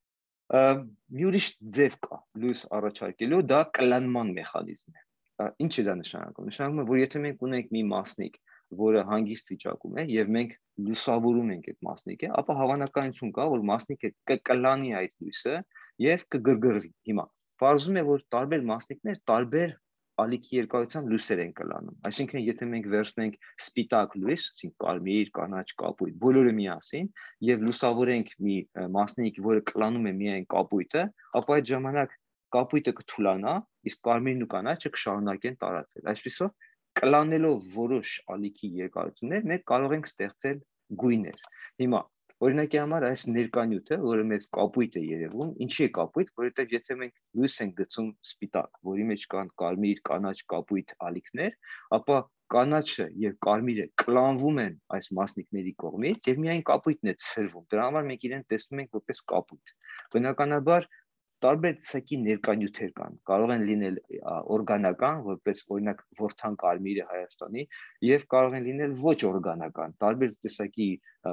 մի ուրիշ ձև կա լույս առաջարկելու, դա կլանման մեխանիզմ է։ Ինչ է դա նշանակում։ Նշանակում է, որ եթե մենք ունենք մի մասնիկ, որը հանգիստ վիճակում է եւ մենք լուսավորում ենք այդ մասնիկը, ապա հավանականություն կա, որ մասնիկը կկլանի այդ լույսը եւ կգրգռվի։ Հիմա Պարզվում է, որ տարբեր մասնիկներ տարբեր ալիքի երկարությամբ լույսեր են կլանում։ Այսինքն, եթե մենք վերցնենք սպիտակ լույս, ասենք կարմիր, կանաչ, կապույտ, բոլորը միասին եւ լուսավորենք մի մասնիկ, որը կլանում է միայն կապույտը, ապա այդ ժամանակ կապույտը կթուլանա, իսկ կարմիրն ու կանաչը կշարունակեն տարածվել։ Այսպիսով, կլանելով որոշ ալիքի երկարություններ, մենք կարող ենք ստեղծել գույներ։ Հիմա Օրինակի համար այս ներկանյութը, որը մեզ կապույտ է երևում, ինչի է կապույտ, որովհետև եթե մենք լույս ենք գցում սպիտակ, որի մեջ կան կարմիր, կանաչ, կապույտ ալիքներ, ապա կանաչը եւ կարմիրը կլանվում են այս մասնիկների կողմից եւ միայն կապույտն է ցրվում։ Դրա համար մենք իրեն տեսնում ենք որպես կապույտ։ Բնականաբար տարբեր տեսակի ներկանյութեր կան, կարող են լինել օրգանական, որպես օրինակ ворթան կարմիրը Հայաստանի, եւ կարող են լինել ոչ օրգանական, տարբեր տեսակի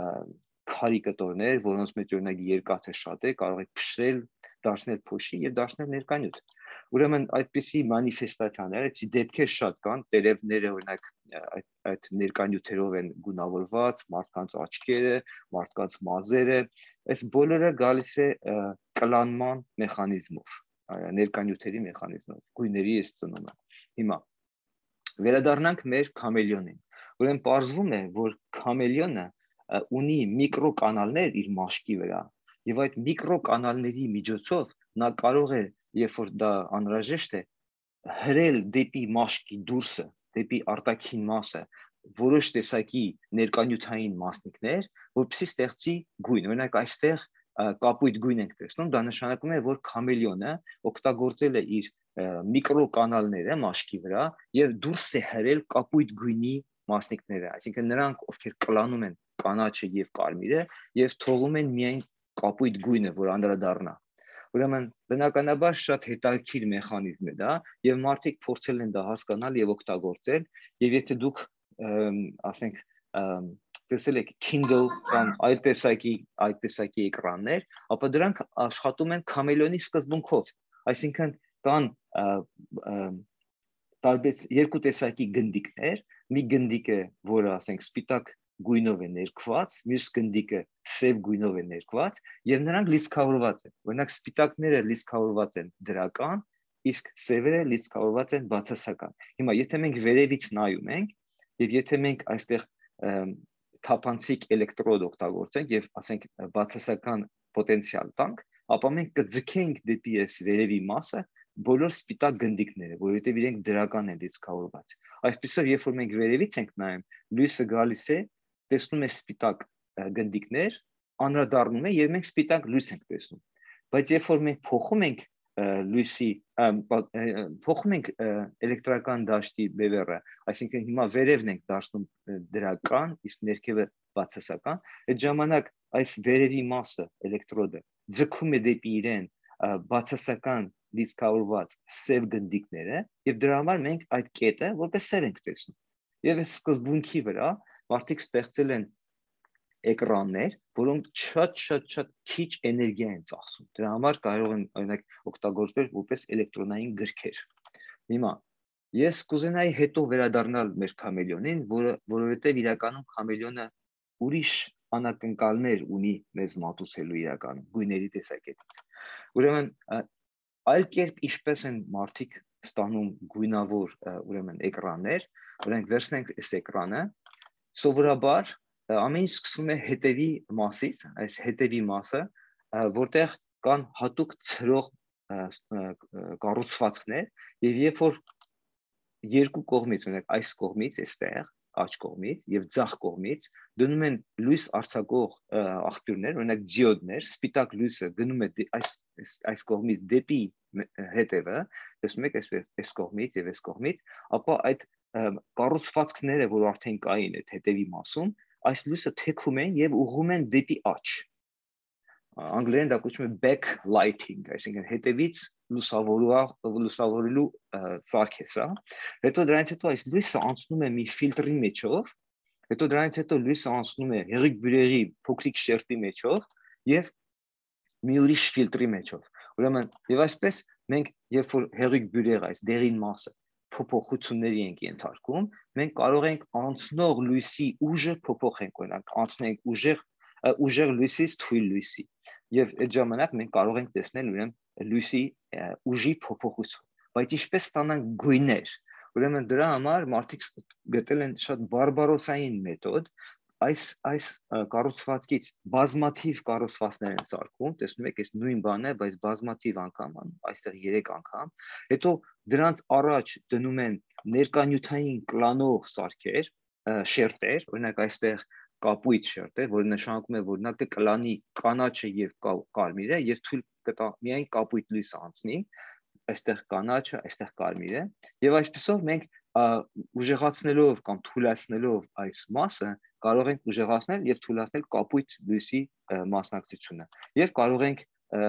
քարի կտորներ, որոնց մեջ օրինակ երկաթը շատ է, կարող է փշրել, դարձնել փոշի եւ դարձնել ներկանյութ։ Ուրեմն այդպիսի մանիֆեստացիաներ, այդպիսի դեպքեր շատ կան, տերևները օրինակ այդ ներկանյութերով են գունավորված, մարդկանց աչքերը, մարդկանց մազերը, այս բոլորը գալիս է կլանման մեխանիզմով, ներկանյութերի մեխանիզմով, գույների այս ծնումը։ Հիմա վերադառնանք մեր քամելիոնին։ Ուրեմն պարզվում է, որ քամելիոնը ունի միկրոկանալներ իր մաշկի վրա եւ այդ միկրոկանալների միջոցով նա կարող է, երբ որ դա անհրաժեշտ է, հրել դեպի մաշկի դուրսը, դեպի արտաքին մասը որոշ տեսակի ներկանյութային մասնիկներ, որպեսզի ստեղծի գույն։ Օրինակ այստեղ կապույտ գույն ենք տեսնում, դա նշանակում է, որ քամելիոնը օգտագործել է իր միկրոկանալները մաշկի վրա եւ դուրս է հրել կապույտ գույնի մասնիկները, այսինքն նրանք, ովքեր կլանում են կանաչը եւ կարմիրը եւ թողում են միայն կապույտ գույնը, որ անդրադառնա։ Ուրեմն բնականաբար շատ հետաքրքիր մեխանիզմ է դա եւ մարդիկ փորձել են դա հասկանալ եւ օգտագործել եւ եթե դուք ասենք տեսել եք Kindle կամ այլ տեսակի էկրաններ, ապա դրանք աշխատում են քամելիոնի սկզբունքով, այսինքն կան տարբեր երկու տեսակի գնդիկներ, մի գնդիկը, որը ասենք սպիտակ գույնով է ներկված, մյուս գնդիկը սև գույնով է ներկված եւ նրանք լիցքավորված են։ Օրինակ սպիտակները լիցքավորված են դրական, իսկ սևերը լիցքավորված են բացասական։ Հիմա եթե մենք վերևից նայում ենք եւ եթե մենք այստեղ թափանցիկ էլեկտրոդ օգտագործենք եւ ասենք բացասական պոտենցիալ տանք, ապա մենք կձգենք դեպի այս վերևի մասը բոլոր սպիտակ գնդիկները, որովհետև իրենք դրական են լիցքավորված։ Այսպեսով, երբ որ մենք վերևից ենք նայում, լույսը գալիս է, տեսնում է սպիտակ գնդիկներ, անդրադառնում է եւ մենք սպիտակ լույս ենք տեսնում։ Բայց երբ որ մենք փոխում ենք լույսի, փոխում ենք էլեկտրական դաշտի բևեռը, այսինքն հիմա վերևն ենք դարձնում դրական, իսկ ներքևը բացասական, այդ ժամանակ այս վերևի մասը էլեկտրոդը ձգում է դեպի իրեն բացասական լիցքավորված սև գնդիկները եւ դրա համար մենք այդ կետը որպես սև ենք տեսնում։ Եվ այս սկզբունքի վրա մարդիկ ստեղծել են էկրաններ, որոնք շատ քիչ էներգիա են ծախսում։ Դրա համար կարող են օրինակ օգտագործվել որպես էլեկտրոնային գրքեր։ Հիմա ես կուզենայի հետո վերադառնալ մեր քամելիոնին, որովհետեւ իրականում քամելիոնը ուրիշ անակնկալներ ունի մեզ մատուցելու իրականում գույների տեսակետից։ Ուրեմն այլ կերպ ինչպես են մարդիկ ստանում գույնավոր ուրեմն էկրաններ, օրինակ վերցնենք այս էկրանը սովորաբար ամեն ինչ սկսում է հետևի մասից, այս հետևի մասը, որտեղ կան հատուկ ցրող կառուցվածքներ, եւ երբ որ երկու կողմից, օրինակ այս կողմից, այստեղ, աջ կողմից եւ ձախ կողմից դնում են լույս արձակող աղբյուրներ, օրինակ դիոդներ, սպիտակ լույսը գնում է այս կողմից դեպի հետևը, տեսնում եք այս կողմից եւ այս կողմից, ապա այդ կառուցվածքները, որ արդեն կային այդ հետևի մասում, այս լույսը թեքում են եւ ուղղում են դեպի աջ։ Անգլերեն դա կոչվում է backlighting, այսինքն հետևից լուսավորելու սարք է սա։ Հետո դրանից հետո այս լույսը անցնում է մի ֆիլտրի մեջով, հետո դրանից հետո լույսը անցնում է հեղիկ բյուրեղի փոքրիկ շերտի մեջով եւ մի ուրիշ ֆիլտրի մեջով։ Ուրեմն եւ այսպես մենք երբ որ հեղիկ բյուրեղը այս դեղին մասը փոփոխությունների ենք ենթարկում, մենք կարող ենք անցնող լույսի ուժը փոփոխենք, օրինակ անցնենք ուժեղ լույսից թույլ լույսի եւ այդ ժամանակ մենք կարող ենք տեսնել ուրեմն լույսի ուժի փոփոխություն, բայց ինչպես ստանանք գույներ, ուրեմն դրա համար մարդիկ գտել են շատ բարբարոսային մեթոդ, այս կառուցվածքից բազմաթիվ կառուցվածքներ են սարքում, տեսնում եք, այս նույն բանն է, բայց բազմաթիվ անգամ, այստեղ 3 անգամ, հետո դրանց առաջ դնում են ներկանյութային կլանող սարքեր, շերտեր, օրինակ այստեղ կապույտ շերտ է, որը նշանակում է, որ նա կկլանի կանաչը եւ կարմիրը եւ թույլ կտա միայն կապույտ լույս անցնի, այստեղ կանաչը, այստեղ կարմիրը, եւ այսպեսով մենք ուժեղացնելով կամ թույլացնելով այս մասը կարող ենք ուժեղացնել եւ թույլացնել կապույտ լույսի մասնակցությունը եւ կարող ենք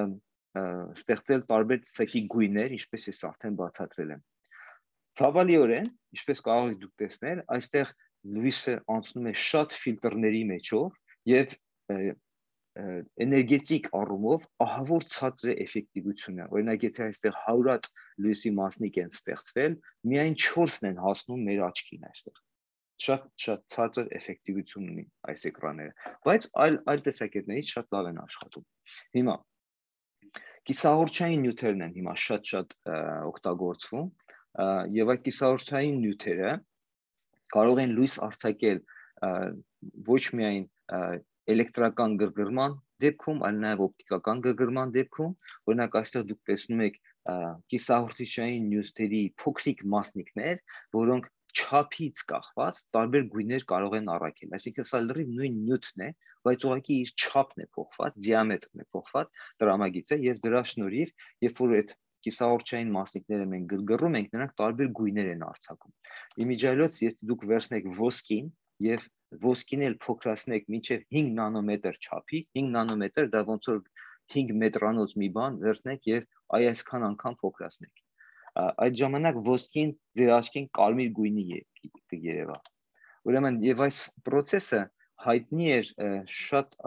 ստեղծել տարբեր ցեկի գույներ, ինչպես ես արդեն բացատրել եմ։ Ցավալիորեն, ինչպես կարող եք դուք տեսնել, այստեղ լույսը անցնում է շատ ֆիլտրների մեջով եւ էներգետիկ առումով ահավոր ցածր է էֆեկտիվությունը։ Օրինակ, եթե այստեղ 100 հատ լույսի մասնիկ են ստեղծվել, միայն 4-ն են հասնում մեր աչքին այստեղ։ Շատ ցածր էֆեկտիվություն ունի այս էկրանները, բայց այլ տեսակետներից շատ լավ են աշխատում։ Հիմա կիսահաղորդչային նյութերն են հիմա շատ օգտագործվում եւ այդ կիսահաղորդչային նյութերը կարող են լույս արձակել ոչ միայն էլեկտրական գրգռման դեպքում, այլ նաև օպտիկական գրգռման դեպքում, օրինակ այստեղ դուք տեսնում եք կիսահաղորդչային նյութերի փոքրիկ մասնիկներ, որոնք չափից կախված տարբեր գույներ կարող են առաքել, այսինքն սա լրիվ նույն նյութն է, բայց ուղղակի իր չափն է փոխված, դիամետրն է փոխված, տրամագիծը եւ դրա շնորհիվ, երբ որ այդ կիսահաղորդչային մասնիկները մենք գրգռում ենք, նրանք տարբեր գույներ են արձակում։ Իմիջիայլոց, եթե դուք վերցնեք ոսկին եւ ոսկին էլ փոքրացնեք մինչև 5 նանոմետր չափի, 5 նանոմետր դա ոնց որ 5 մետրանոց մի բան վերցնեք եւ այսքան անգամ փոքրացնեք։ Այդ ժամանակ ոսկին ձեր աչքին կարմիր գույնի կերևա։ Ուրեմն եւ այս process-ը հայտնի էր շատ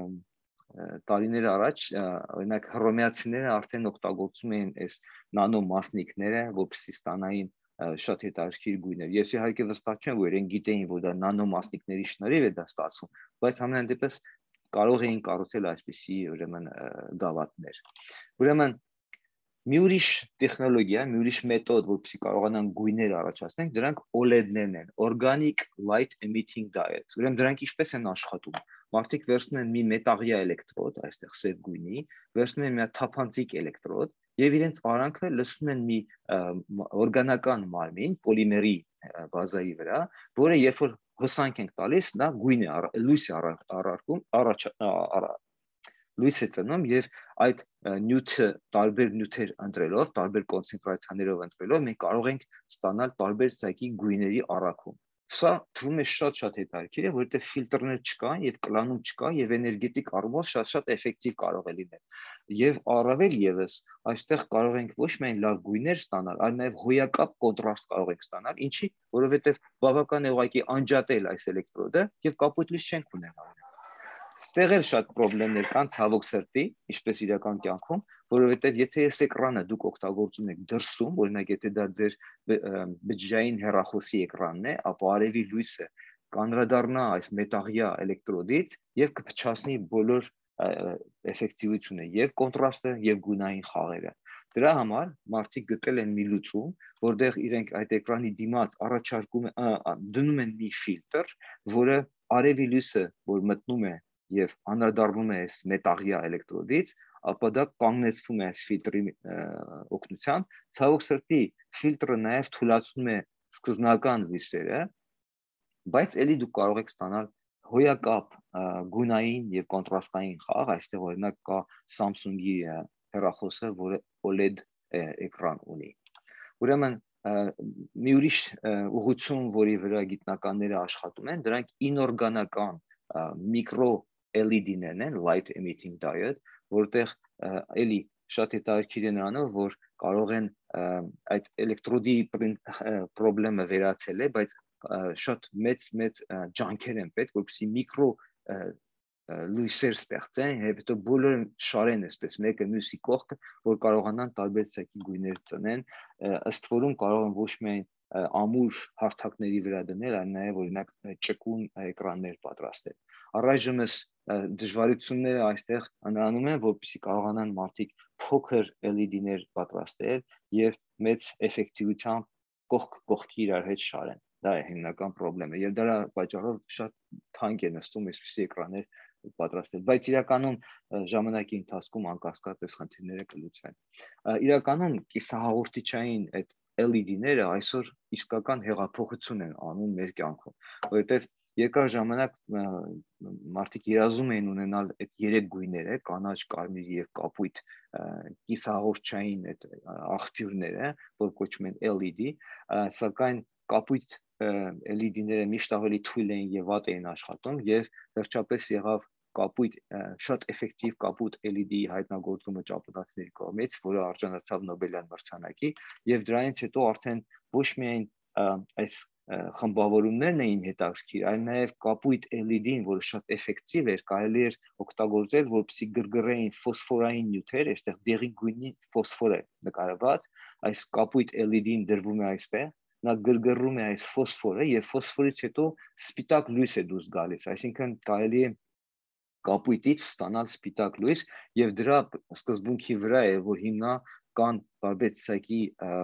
տարիներ առաջ, օրինակ հռոմեացիները արդեն օգտագործում էին այս նանոմասնիկները, որպեսզի ստանային շատ հետաքրքիր գույներ։ Ես իհարկե վստահ չեմ, որ իրենք գիտեին, որ դա նանոմասնիկների շնորհիվ է դա ստացվում, բայց համենայն դեպս կարող էին կառուցել այսպիսի ուրեմն գավաթներ։ Ուրեմն մի ուրիշ տեխնոլոգիա, մի ուրիշ մեթոդ, որպեսզի կարողանան գույներ առաջացնել, դրանք OLED-ներն են, Organic Light Emitting Diodes։ Ուրեմն դրանք ինչպես են աշխատում։ Մարդիկ վերցնում են մի մետաղյա էլեկտրոդ, այստեղ սև գույնի, վերցնում են մի թափանցիկ էլեկտրոդ եւ իրենց արանքը լցնում են մի օրգանական մարմին, պոլիմերի բազայի վրա, որը երբ որ հոսանք ենք տալիս, նա գույն է, լույս է առարկում, լույս է ծնում եւ այդ նյութը տարբեր նյութեր ընտրելով, տարբեր կոնցենտրացիաներով ընտրելով, մենք կարող ենք ստանալ տարբեր ցակի գույների առաքում։ Սա թվում է շատ հետաքրքիր է, որովհետեւ ֆիլտրներ չկան եւ կլանում չկա եւ էներգետիկ առումով շատ էֆեկտիվ կարող է լինել։ Եվ առավել եւս այստեղ կարող ենք ոչ միայն լավ գույներ ստանալ, այլ նաեւ հոյակապ կոնտրաստ կարող ենք ստանալ, ինչի, որովհետեւ բավական է ուղղակի անջատել այս էլեկտրոդը եւ կապույտ լույս չենք ունենա։ Ստեղ էլ շատ խնդիրներ կան ցավոք սրտի, ինչպես իրական կյանքում, որովհետև եթե այս էկրանը դուք օգտագործում եք դրսում, օրինակ եթե դա ձեր բջջային հեռախոսի էկրանն է, ապա արևի լույսը կանդրադառնա այս մետաղյա էլեկտրոդից եւ կփչացնի բոլոր էֆեկտիվությունը, եւ կոնտրաստը, եւ գունային խաղերը։ Դրա համար մարդիկ գտել են մի լուծում, որտեղ իրենք այդ էկրանի դիմաց առաջարկում դնում են մի ֆիլտր, որը արևի լույսը, որ մտնում է եւ անդրադառնում է այս մետաղյա էլեկտրոդից, ապա դա կանգնեցվում է այս ֆիլտրի օգնությամբ, ցավոք սրտի ֆիլտրը նաեւ թույլատնում է սկզբնական լույսերը, բայց ելի դուք կարող եք ստանալ հոյակապ գունային եւ կոնտրաստային խաղ, այստեղ օրինակ կա Samsung-ի հեռախոսը, որը OLED էկրան ունի։ Ուրեմն մի ուրիշ ուղղություն, որի վրա գիտնականները աշխատում են, դրանք ինօրգանական միկրո LED-ներն են, light emitting diode, որտեղ էլի շատ հետաքրքիր է նրանով, որ կարող են այդ էլեկտրոդի խնդրը վերացել է, բայց շատ մեծ ջանքեր են պետք, որպեսզի միկրո լույսեր ստեղծեն, հետո բոլորը շարեն այսպես մեկը մյուսի կողքը, որ կարողանան տարբեր ցակի գույներ ծնեն, ըստ որում կարող են ոչ միայն ամուր հարթակների վրա դնել, այլ նաև օրինակ ճկուն էկրաններ պատրաստել։ Առայժմս դժվարությունները այստեղ նրանում են, որպեսզի կարողանան մարդիկ փոքր LED-ներ պատրաստել եւ մեծ էֆեկտիվությամբ կողքի իրար հետ շարեն։ Դա է հիմնական խնդրեմը եւ դրա պատճառով շատ թանկ է նստում այսպիսի էկրաններ պատրաստել, բայց իրականում ժամանակի ընթացքում անկասկած այս խնդիրները կլուծվեն։ Իրականում կիսահաղորդիչային այդ LED-ները այսօր իսկական հեղափոխություն են անում մեր կյանքում, որովհետեւ երկար ժամանակ մարդիկ երազում էին ունենալ այդ երեք գույները, կանաչ, կարմիր եւ կապույտ կիսահաղորդչային այդ աղբյուրները, որ կոչվում են LED, սակայն կապույտ LED-ները միշտ ավելի թույլ էին եւ վատ էին աշխատում եւ վերջապես եղավ կապույտ շատ էֆեկտիվ կապույտ LED-ի հայտնագործումը ճապոնացիների կողմից, որը արժանացավ Նոբելյան մրցանակի եւ դրանից հետո արդեն ոչ միայն այս խմբավորումներն էին հետաքրքիր, այլ նաև կապույտ LED-ին, որը շատ էֆեկտիվ էր, կարելի էր օգտագործել, որպեսզի գրգռեին ֆոսֆորային նյութեր, այստեղ դեղի գույնի ֆոսֆոր է նկարված, այս կապույտ LED-ին դրվում է այստեղ, նա գրգռում է այս ֆոսֆորը եւ ֆոսֆորից հետո սպիտակ լույս է դուրս գալիս, այսինքն կարելի է կապույտից ստանալ սպիտակ լույս եւ դրա սկզբունքի վրա է, որ հիմնա կան տարբեր ցակի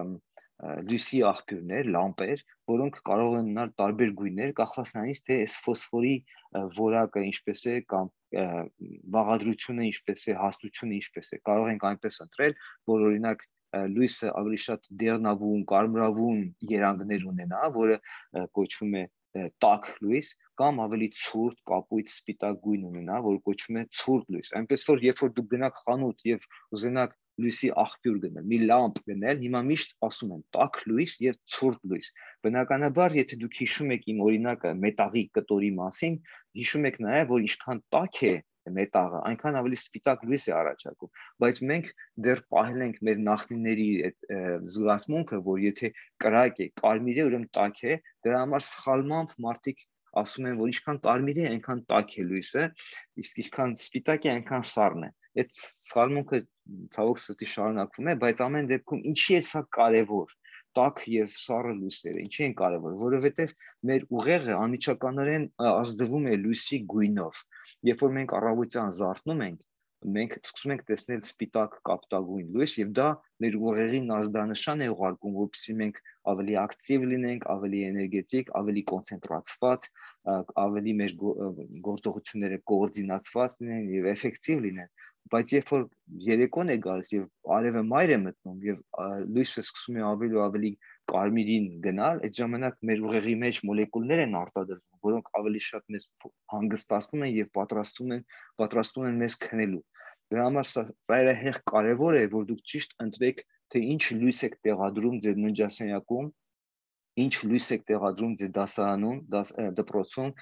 լույսի աղբյուրներ, լամպեր, որոնք կարող են ունենալ տարբեր գույներ, կախված նրանից, թե այս ֆոսֆորի որակը ինչպես է կամ բաղադրությունը ինչպես է, հաստությունը ինչպես է։ Կարող ենք այնպես ընտրել, որ օրինակ լույսը ավելի շատ դեղնավուն, կարմրավուն երանգներ ունենա, որը կոչվում է տաք լույս, կամ ավելի ցուրտ, կապույտ, սպիտակ գույն ունենա, որը կոչվում է ցուրտ լույս։ Այնպես որ երբ որ դուք գնաք խանութ եւ ուզենաք լույսի աղբյուր գնել, մի լամպ գնել, հիմա միշտ ասում են տաք լույս եւ ցուրտ լույս։ Բնականաբար, եթե դուք հիշում եք իմ օրինակը մետաղի կտորի մասին, հիշում եք նաեւ, որ ինչքան տաք է մետաղը, այնքան ավելի սպիտակ լույս է առաջարկում, բայց մենք դեռ պահել ենք մեր նախնիների այդ զգացմունքը, որ եթե կրակ է, կարմիր է, ուրեմն տաք է, դրա համար սխալմամբ մարդիկ ասում են, որ ինչքան կարմիր է, այնքան տաք է լույսը, իսկ ինչքան սպիտակ է, այնքան սառն է։ Այդ սխալմունքը ցավոք սրտի շարունակվում է, բայց ամեն դեպքում ինչի է սա կարևոր։ Տաք եւ սառը լույսերը ինչի են կարևոր, որովհետեւ մեր ուղեղը անմիջականորեն ազդվում է լույսի գույնով։ Երբ որ մենք առավոտյան զարթնում ենք, մենք սկսում ենք տեսնել սպիտակ կապտագույն լույս եւ դա մեր ուղեղին ազդանշան է ուղարկում, որպեսզի մենք ավելի ակտիվ լինենք, ավելի էներգետիկ, ավելի կոնցենտրացված, ավելի մեր գործողությունները կոորդինացված լինեն եւ էֆեկտիվ լինեն։ Բայց երբ որ երեկոն է գալիս եւ արևը մայր է մտնում եւ լույսը սկսում է ավելի ու ավելի կարմիրին գնալ, այդ ժամանակ մեր ուղեղի մեջ մոլեկուլներ են արտադրվում, որոնք ավելի շատ մեզ հանգստացնում են եւ պատրաստում են մեզ քնելու։ Դրա համար ծայրահեղ կարևոր է, որ դուք ճիշտ ընտրեք, թե ինչ լույս եք տեղադրում ձեր ննջասենյակում, ինչ լույս եք տեղադրում ձեր դասարանում, դպրոցում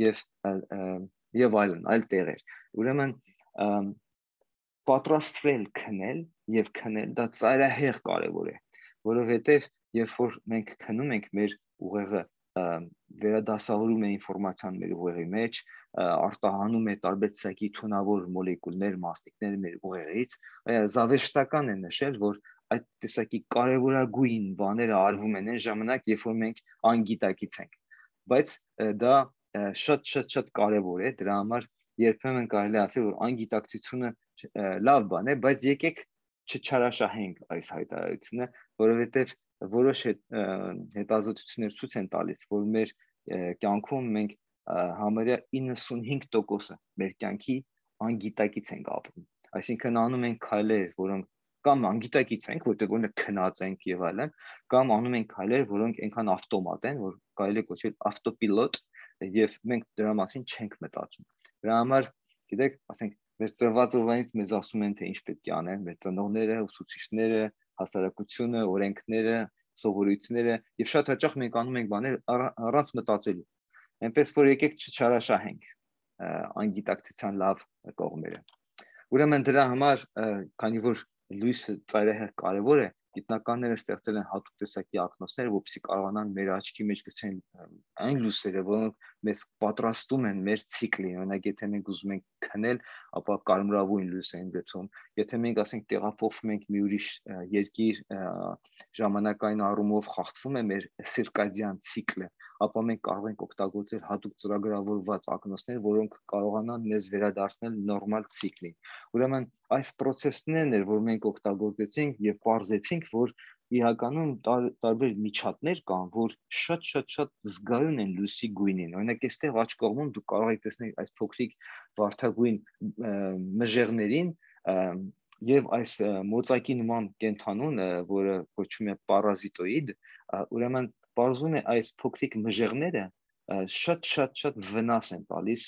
եւ այլ տեղեր։ Ուրեմն պատրաստվել քնել եւ քնել դա ծայրահեղ կարևոր է, որովհետեւ երբ որ մենք քնում ենք, մեր ուղեղը վերադասավորում է ինֆորմացիան մեր ուղեղի մեջ, արտահանում է տարբեր ցակի թունավոր մոլեկուլներ, մասնիկներ մեր ուղեղից, զավեշտական է նշել, որ այդ տեսակի կարևորագույն բաները արվում են այն ժամանակ, երբ որ մենք անգիտակից ենք, բայց դա շատ կարևոր է, դրա համար երբեմն կարելի է ասել, որ անգիտակցությունը լավ բան է, բայց եկեք չչարաշահենք այս հայտարարությունը, որովհետև որոշ հետազոտություններ ցույց են տալիս, որ մեր կյանքում մենք համարյա 95%-ը մեր կյանքի անգիտակից ենք ապրում։ Այսինքն անում ենք քայլեր, որոնք կամ անգիտակից ենք, որտեղ օրինակ քնած ենք եւ այլն, կամ անում ենք քայլեր, որոնք այնքան ավտոմատ են, որ կարելի է կոչել ավտոպիլոտ, եւ մենք դրա մասին չենք մտածում։ Դրա համար, գիտեք, ասենք մեր ծրվածովայից մեզ ասում են, թե ինչ պետք է անեն մեր ծնողները, ուսուցիչները, հասարակությունը, օրենքները, սովորույթները, եւ շատ հաճախ մենք անում ենք բաներ առանց մտածելու։ Այնպես որ եկեք չչարաշահենք անգիտակցության լավ կողմերը։ Ուրեմն դրա համար, քանի որ լույսը ծայրահեղ կարևոր է, գիտնականները ստեղծել են հատուկ տեսակի ակնոցներ, որպեսզի կարողանան մեր աչքի մեջ գցեն այն լույսերը, որոնք մեզ պատրաստում են մեր ցիկլին։ Օրինակ, եթե մենք ուզում ենք քնել, ապա կարմրավուն լույս են գցում։ Եթե մենք ասենք տեղափոխվում ենք մի ուրիշ երկիր, ժամանակային առումով խախտվում է մեր սիրկադիան ցիկլը, ապա մենք կարող ենք օգտագործել հատուկ ծրագրավորված ակնոցներ, որոնք կարողանան մեզ վերադարձնել նորմալ ցիկլին։ Ուրեմն այս process-ներն էր, որ մենք օգտագործեցինք եւ պարզեցինք, որ իրականում տարբեր միջատներ կան, որ շատ զգայուն են լույսի գույնին։ Օրինակ, այստեղ աջ կողմում դուք կարող եք տեսնել այս փոքրիկ վարդագույն մժերներին եւ այս մոծակի նման կենթանուն, որը կոչվում է պարազիտոիդ, ուրեմն պարզում է այս փոքրիկ մժերները շատ վնաս են տալիս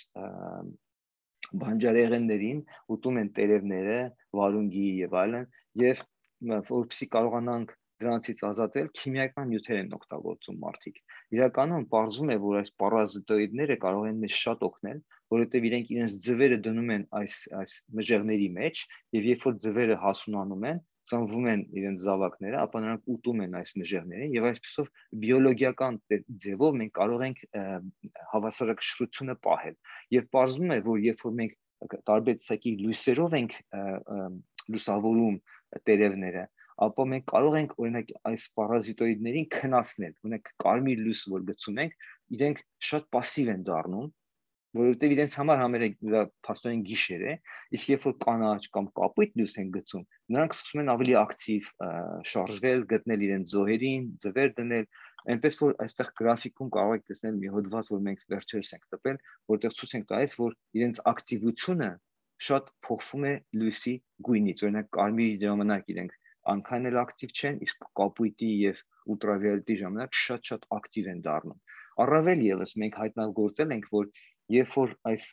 բանջարեղեններին, ուտում են տերևները, վարունգի եւ այլն, եւ որպեսզի կարողանանք դրանցից ազատել, քիմիական նյութեր են օգտագործում մարդիկ։ Իրականում պարզում է, որ այս պարազիտոիդները կարող են մեզ շատ օգնել, որովհետեւ իրենք իրենց ձվերը դնում են այս մժերների մեջ, եւ երբ որ ձվերը հասունանում են, ծնվում են իրենց զավակները, ապա նրանք ուտում են այս մժերներին եւ այսպեսով բիոլոգիական ձևով մենք կարող ենք հավասարակշռությունը պահել։ Եվ պարզվում է, որ երբ որ մենք տարբեր տեսակի լույսերով ենք լուսավորում տերևները, ապա մենք կարող ենք օրինակ այս պարազիտոիդներին քնացնել։ Օրինակ կարմիր լույսը որ գցում ենք, իրենք շատ пассив են դառնում, որովհետև իրենց համար համարյա փաստորեն գիշեր է, իսկ երբ որ կանաչ կամ կապույտ լույս են գցում, նրանք սկսում են ավելի ակտիվ շարժվել, գտնել իրենց զոհերին, ձվեր դնել, այնպես որ այստեղ գրաֆիկում կարող եք տեսնել մի հոդված, որ մենք վերջերս ենք տպել, որտեղ ցույց ենք տալիս, որ իրենց ակտիվությունը շատ փոխվում է լույսի գույնից, օրինակ կարմիրի ժամանակ իրենք այնքան էլ ակտիվ չեն, իսկ կապույտի եւ ուլտրավիոլետի ժամանակ շատ ակտիվ են դառնում։ Առավել եւս մենք հայտնագործել ենք, որ երբ որ այս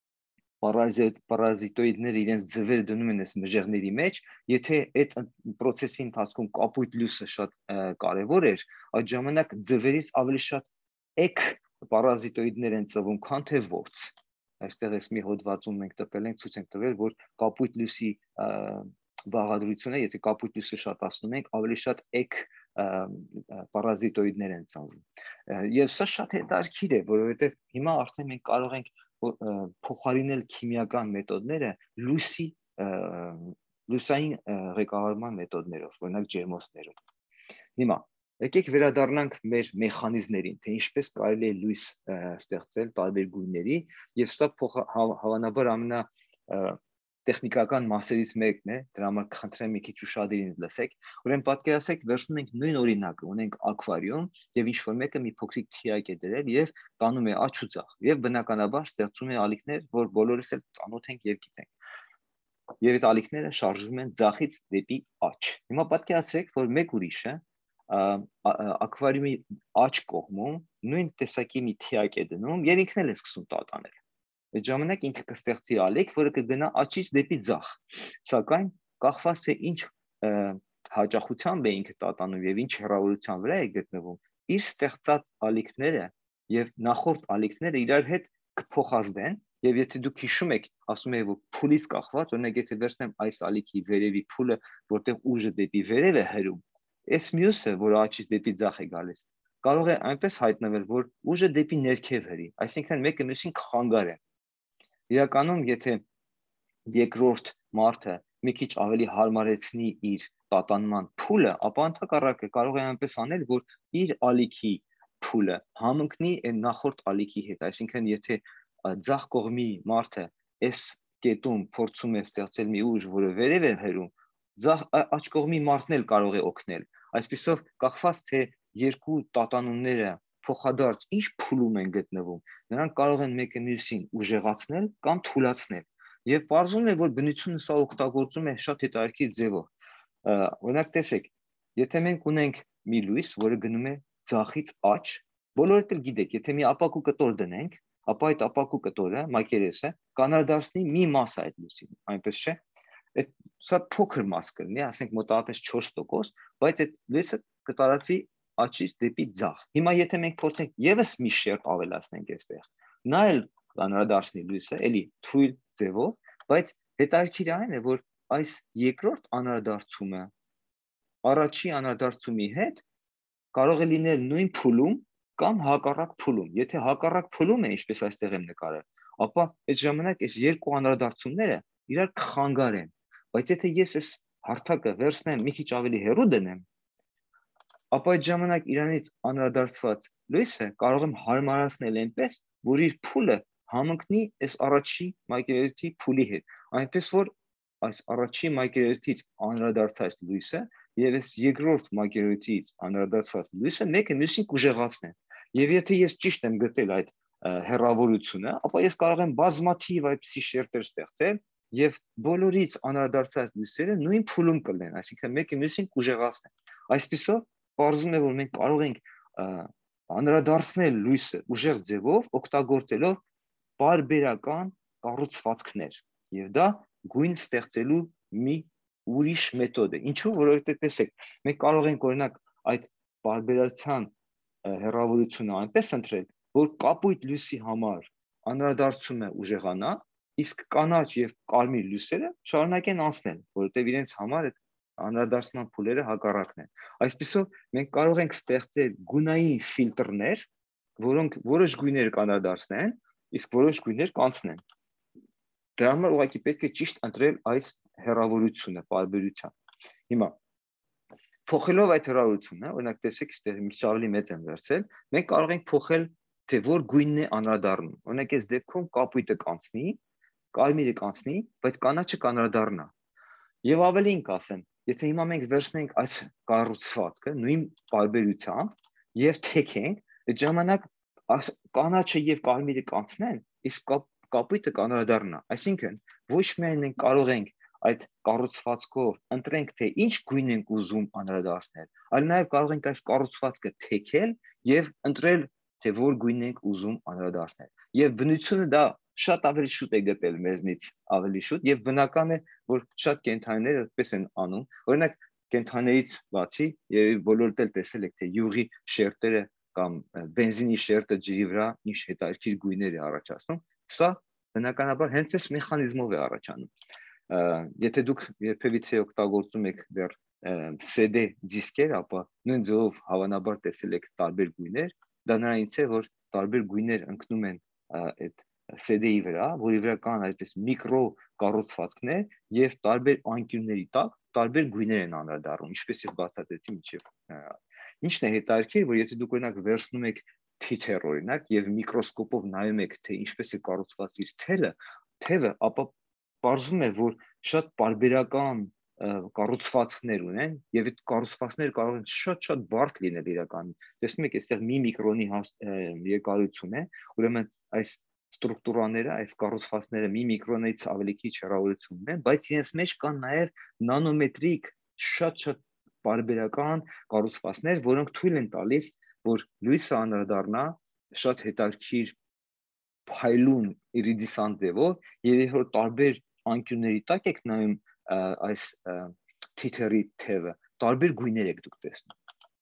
պարազիտոիդները իրենց ձվերը դնում են այս մժերների մեջ, եթե այդ process-ի ընթացքում կապույտ լույսը շատ կարևոր էր, այդ ժամանակ ձվերից ավելի շատ էկ պարազիտոիդներ են ծնվում, քան թե որց։ Այստեղ էս մի հոդվածում մենք տպել ենք, ցույց ենք տվել, որ կապույտ լույսի բաղադրությունը, եթե կապույտ լույսը շատացնում ենք, ավելի շատ էկ պարազիտոիդներ են ծնվում։ Եվ սա շատ հետաքրքիր է, որովհետև հիմա արդեն մենք կարող ենք փոխարինել քիմիական մեթոդները լույսային ղեկավարման մեթոդներով, օրինակ ջերմոցներով։ Հիմա եկեք վերադառնանք մեր մեխանիզմներին, թե ինչպես կարելի է լույս ստեղծել տարբեր գույների, եւ սա հավանաբար տեխնիկական մասերից մեկն է, դրա համար կխնդրեմ մի քիչ ուշադիր ինձ լսեք։ Ուրեմն պատկերացեք, վերցնում ենք նույն օրինակը, ունենք ակվարիում եւ ինչ-որ մեկը մի փոքրիկ թիակ է դրել եւ տանում է աջ ու ձախ եւ բնականաբար ստեղծում է ալիքներ, որ բոլորս էլ ծանոթ ենք եւ գիտենք։ Եվ այդ ալիքները շարժվում են ձախից դեպի աջ։ Հիմա պատկերացեք, որ մեկ ուրիշը ակվարիումի աջ կողմում նույն տեսակի մի թիակ է դնում եւ ինքն էլ է սկսում տատանել։ Այդ ժամանակ ինքը կստեղծի ալիք, որը կգնա աճից դեպի ձախ։ Սակայն կախված թե ինչ հաճախությամբ է ինքը տատանում եւ ինչ հեռավորության վրա է գտնվում, իր ստեղծած ալիքները եւ նախորդ ալիքները իրար հետ կփոխազդեն եւ եթե դուք հիշում եք, ասում եք որ փուլից կախված, օրինակ եթե վերցնեմ այս ալիքի վերևի փուլը, որտեղ ուժը դեպի վերև է հրում, այս մյուսը, որը աճից դեպի ձախ է գալիս, կարող է այնպես հայտնվել, որ ուժը դեպի ներքև հրի, այսինքն մեկը մյուսին կխանգարի։ Իրականում, եթե երկրորդ մարդը մի քիչ ավելի հարմարեցնի իր տատանման փուլը, ապա ընդհակառակը կարող է այնպես անել, որ իր ալիքի փուլը համընկնի այն նախորդ ալիքի հետ, այսինքն եթե ձախ կողմի մարդը այս կետում փորձում է ստեղծել մի ուժ, որը վերև է հրում, Աջ կողմի մարդն էլ կարող է օգնել։ Այսպիսով կախված թե երկու տատանումները փոխադարձ ինչ փուլում են գտնվում, նրանք կարող են մեկը մյուսին ուժեղացնել կամ թուլացնել։ Եվ պարզվում է, որ բնությունը սա օգտագործում է շատ հետաքրքիր ձևով։ Օրինակ տեսեք, եթե մենք ունենք մի լույս, որը գնում է ձախից աջ, բոլորդ էլ գիտեք, եթե մի ապակու կտոր դնենք, ապա այդ ապակու կտորը, մակերեսը, կանարդարսնի մի մաս այդ լույսին, այնպես չէ։ Այդ սա փոքր մաս կլինի, ասենք մոտավորապես 4%, բայց այդ լույսը կտարածվի աչից դեպի ձախ։ Հիմա եթե մենք փորձենք եւս մի շերտ ավելացնենք այստեղ, նա էլ կանարդարսնի լույսը, էլի թույլ ձևով, բայց հետաքրքիր այն է, որ այս երկրորդ անդրադարձումը առաջի անդրադարձումի հետ կարող է լինել նույն փուլում կամ հակառակ փուլում։ Եթե հակառակ փուլում է, ինչպես այստեղ եմ նկարել, ապա այդ ժամանակ այս երկու անդրադարձումները իրար կխանգարեն։ Բայց եթե ես այս հարթակը վերցնեմ մի քիչ ավելի հեռու դնեմ, ապա այդ ժամանակ իրանից անդրադարձված լույսը կարող եմ հարմարացնել այնպես, որ իր փուլը համընկնի այս առաջի մակերեսի փուլի հետ, այնպես որ այս առաջի մակերեսից անդրադարձած լույսը եւ այս երկրորդ մակերեսից անդրադարձած լույսը մեկը մյուսին կուժեղացնեն։ Եվ եթե ես ճիշտ եմ գտել այդ հեռավորությունը, ապա ես կարող եմ բազմաթիվ այդպիսի շերտեր ստեղծել եւ բոլորից անդրադարձած լույսերը նույն փուլում կլինեն, այսինքն մեկը մյուսին կուժեղացնեն։ Այսպիսով պարզվում է, որ մենք կարող ենք անդրադարձնել լույսը ուժեղ ձևով օգտագործելով բարբերական կառուցվածքներ եւ դա գույն ստեղծելու մի ուրիշ մեթոդ է։ Ինչու՞, որովհետեւ տեսեք, մենք կարող ենք օրինակ այդ բարբերության հեռավորությունը այնպես ընտրել, որ կապույտ լույսի համար անդրադարձումը ուժեղանա, իսկ կանաչ եւ կարմիր լույսերը շարունակեն անցնել, որովհետեւ իրենց համար այդ անդրադարձման փուլերը հակառակն են։ Այսպիսով մենք կարող ենք ստեղծել գունային ֆիլտրներ, որոնք որոշ գույներ կանարդարսնեն, իսկ որոշ գույներ կանցնեն։ Դրա համար ուղղակի պետք է ճիշտ ընտրել այս հեռավորությունը պարբերության։ Հիմա փոխելով այդ հեռավորությունը, օրինակ տեսեք, այստեղ մի քիչ ավելի մեծ եմ վերցրել, մենք կարող ենք փոխել թե որ գույնն է անդրադառնում։ Օրինակ այս դեպքում կապույտը կանցնի, կարմիրը կանցնի, բայց կանաչը կանարդառնա։ Եվ ավելին կասեմ, եթե հիմա մենք վերցնենք այս կառուցվածքը նույն պարբերությամբ եւ թեքենք, այդ ժամանակ կանաչը եւ կարմիրը կանցնեն, իսկ կապույտը կանարդառնա։ Այսինքն ոչ միայն մենք կարող ենք այդ կառուցվածքով ընտրենք թե ինչ գույն ենք ուզում անդրադարձնել, այլ նաեւ կարող ենք այս կառուցվածքը թեքել եւ ընտրել թե որ գույն ենք ուզում անդրադարձնել։ Եվ բնությունը դա շատ ավելի շուտ է գտել մեզնից ավելի շուտ եւ բնական է, որ շատ կենդանիներ այդպես են անում։ Օրինակ կենդանիներից բացի եւ բոլորդ էլ տեսել եք թե յուղի շերտերը կամ բենզինի շերտը ջրի վրա ինչ հետաքրքիր գույներ է առաջացնում, սա բնականաբար հենց այս մեխանիզմով է առաջանում։ Եթե դուք երբևիցե օգտագործում եք դեռ CD դիսկեր, ապա նույն ձևով հավանաբար տեսել եք տարբեր գույներ, դա նրանից է, որ տարբեր գույներ ընկնում են այդ CD-ի վրա, որի վրա կան այդպես միկրո կառուցվածքներ եւ տարբեր անկյունների տակ տարբեր գույներ են անդրադառնում, ինչպես ես բացատրեցի միջև։ Ինչն է հետաքրքիր, որ եթե դուք օրինակ վերցնում եք թիթեռ օրինակ եւ միկրոսկոպով նայում եք թե ինչպես է կառուցված իր թևը, ապա պարզվում է, որ շատ պարբերական կառուցվածքներ ունեն եւ այդ կառուցվածքները կարող են շատ բարդ լինել իրականում։ Տեսնում եք, այստեղ մի միկրոնի երկարություն է, ուրեմն այս ստրուկտուրաները, այս կառուցվածքները մի միկրոնից ավելի քիչ հեռավորություն ունեն, բայց իրենց մեջ կան նաեւ նանոմետրիկ շատ պարբերական կառուցվածքներ, որոնք թույլ են տալիս, որ լույսը անդրադառնա շատ հետաքրքիր փայլուն իրիդիսանտ ձևով եւ երբ տարբեր անկյունների տակ եք նայում այս թիթեռի թևը, տարբեր գույներ եք դուք տեսնում։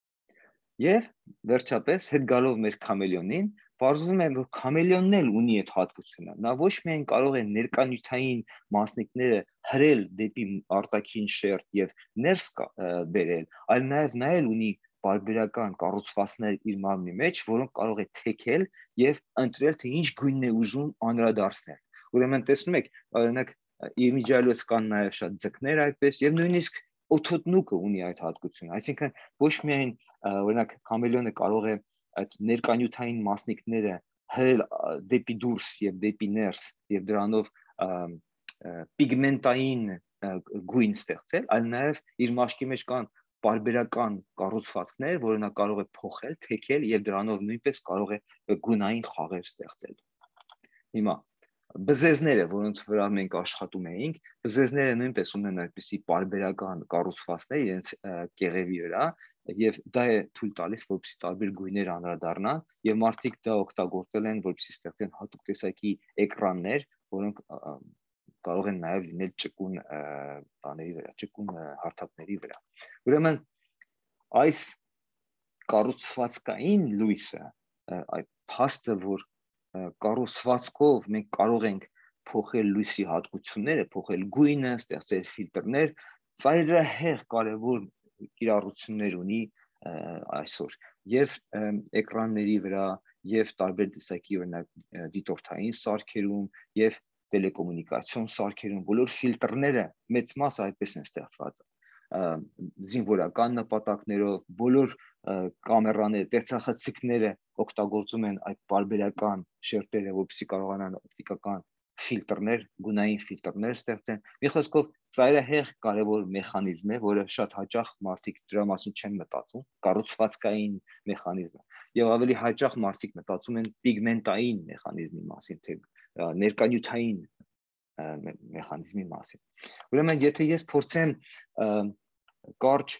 Եվ վերջապես հետ գալով մեր քամելեոնին, պարզվում է, որ քամելեոնն էլ ունի այդ հատկությունը։ Նա ոչ միայն կարող է ներկանյութային մասնիկները հրել դեպի արտաքին շերտ եւ ներս բերել, այլ նաեւ նա էլ ունի բարբերական կառուցվածքներ իր մարմնի մեջ, որոնք կարող է թեքել եւ ընտրել թե ինչ գույնն է ուզում անդրադարձնել։ Ուրեմն տեսնում եք, օրինակ իմիջիալոց կան նաեւ շատ ձկներ այդպես եւ նույնիսկ օթոտնուկը ունի այդ հատկությունը։ Այսինքն ոչ միայն օրինակ քամելեոնը կարող է այդ ներկանյութային մասնիկները հրել դեպի դուրս եւ դեպի ներս եւ դրանով պիգմենտային գույն ստեղծել, այլ նաև իր մաշկի մեջ կան պարբերական կառուցվածքներ, որը նա կարող է փոխել, թեքել եւ դրանով նույնպես կարող է գունային խաղեր ստեղծել։ Հիմա բզեզները, որոնց վրա մենք աշխատում էինք, բզեզները նույնպես ունեն այդպիսի պարբերական կառուցվածքներ իրենց կեղևի վրա եւ դա է թույլ տալիս, որպեսզի տարբեր գույներ անդրադառնան եւ մարդիկ դա օգտագործել են, որպեսզի ստեղծեն հատուկ տեսակի էկրաններ, որոնք կարող են նաև լինել ճկուն բաների վրա, ճկուն հարթակների վրա։ Ուրեմն այս կառուցվածքային լույսը, այդ փաստը, որ կառուցվածքով մենք կարող ենք փոխել լույսի հատկությունները, փոխել գույնը, ստեղծել ֆիլտրներ, ծայրահեղ կարևոր կիրառություններ ունի այսօր եւ էկրանների վրա եւ տարբեր տեսակի օրինակ դիտորդային սարքերում եւ տելեկոմունիկացիոն սարքերում բոլոր ֆիլտրները մեծ մասը այդպես են ստեղծված զինվորական նպատակներով բոլոր կամերաները տեսախցիկները օգտագործում են այդ բարբերական շերտերը որպեսզի կարողանան օպտիկական ֆիլտրներ գունային ֆիլտրներ ստեղծեն մի խոսքով ծայրահեղ կարևոր մեխանիզմ է որը շատ հաճախ մարդիկ դրա մասին չեն մտածում կառուցվածքային մեխանիզմ եւ ավելի հաճախ մարդիկ մտածում են պիգմենտային մեխանիզմի մասին թե ներկանյութային մեխանիզմի մասին ուրեմն եթե ես փորձեմ կարճ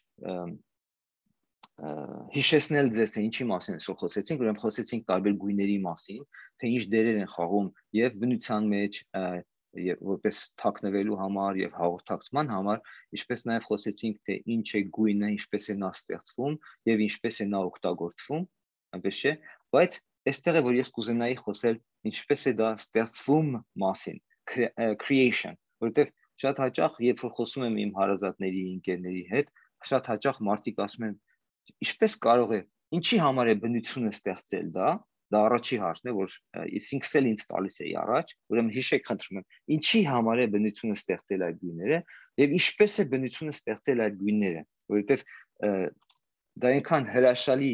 հիշեցնել ձեզ թե ինչի մասին այսօր խոսեցինք, ուրեմն խոսեցինք տարբեր գույների մասին, թե ինչ դերեր են խաղում եւ բնության մեջ եւ որպես թաքնվելու համար եւ հաղորդակցման համար, ինչպես նաեւ խոսեցինք թե ինչ է գույնը, ինչպես է նա ստեղծվում եւ ինչպես է նա օգտագործվում, այնպես չէ, բայց այստեղ է որ ես կուզենայի խոսել ինչպես է դա ստեղծվում մասին, creation, որովհետեւ շատ հաճախ երբ որ խոսում եմ իմ հարազատների, ընկերների հետ, շատ հաճախ մարդիկ ասում են Ինչպես կարող է, ինչի համար է բնությունը ստեղծել դա առաջի հարցն է, որ ինքս էլ ինձ տալիս էի առաջ, ուրեմն հիշեք խնդրում եմ, ինչի համար է բնությունը ստեղծել այդ գույները եւ ինչպես է բնությունը ստեղծել այդ գույները, որովհետեւ դա այնքան հրաշալի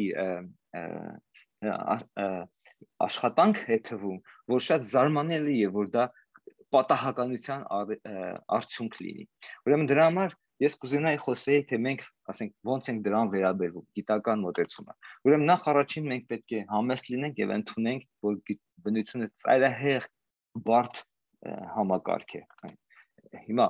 աշխատանք է թվում, որ շատ զարմանալի է, որ դա պատահականության արդյունք լինի։ Ուրեմն դրա համար Ես կուզենայի խոսեի, թե մենք, ասենք, ոնց ենք դրան վերաբերվում, գիտական մոտեցումը։ Ուրեմն նախ առաջին մենք պետք է համեստ լինենք եւ ընդունենք, որ բնությունը ծայրահեղ բարդ համակարգ է։ Հիմա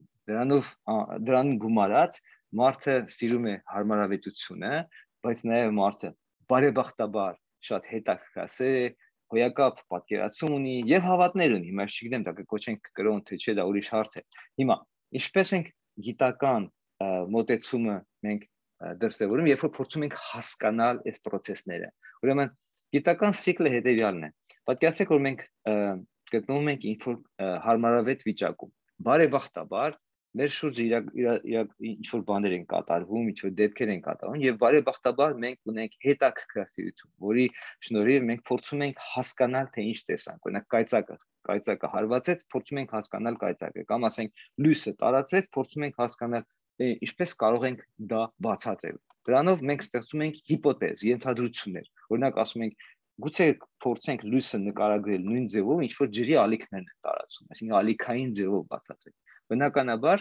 դրան գումարած մարդը սիրում է հարմարավետությունը, բայց նաեւ մարդը բարեբախտաբար շատ հետաքրքրասեր է, հոյակապ պատկերացում ունի եւ հավատներ ունի։ Հիմա չգիտեմ, դա կկոչենք կրոն թե չէ, դա ուրիշ հարց է։ Հիմա ինչպես ենք գիտական մոտեցումը մենք դրսևորում, երբ որ փորձում ենք հասկանալ այս process-ները։ Ուրեմն գիտական ցիկլը հետեւյալն է։ Պատկերացրեք, որ մենք գտնվում ենք ինչ-որ հարմարավետ վիճակում։ Բարեբախտաբար մեր շուրջը ինչ-որ բաներ են կատարվում, ինչ-որ դեպքեր են կատարվում եւ բարեբախտաբար մենք ունենք հետաքրքրասիրություն, որի շնորհիվ մենք փորձում ենք հասկանալ, թե ինչ տեսանք։ Օրինակ կայծակը հարվածեց, փորձում ենք հասկանալ կայծակը, կամ ասենք լույսը տարածվեց, փորձում ենք հասկանալ ինչպես կարող ենք դա բացատրել։ Դրանով մենք ստեղծում ենք հիպոթեզ, ենթադրություններ։ Օրինակ ասում ենք, գուցե փորձենք լույսը նկարագրել նույն ձևով, ինչ որ ջրի ալիքներն են տարածում, այսինքն ալիքային ձևով բացատրել։ Բնականաբար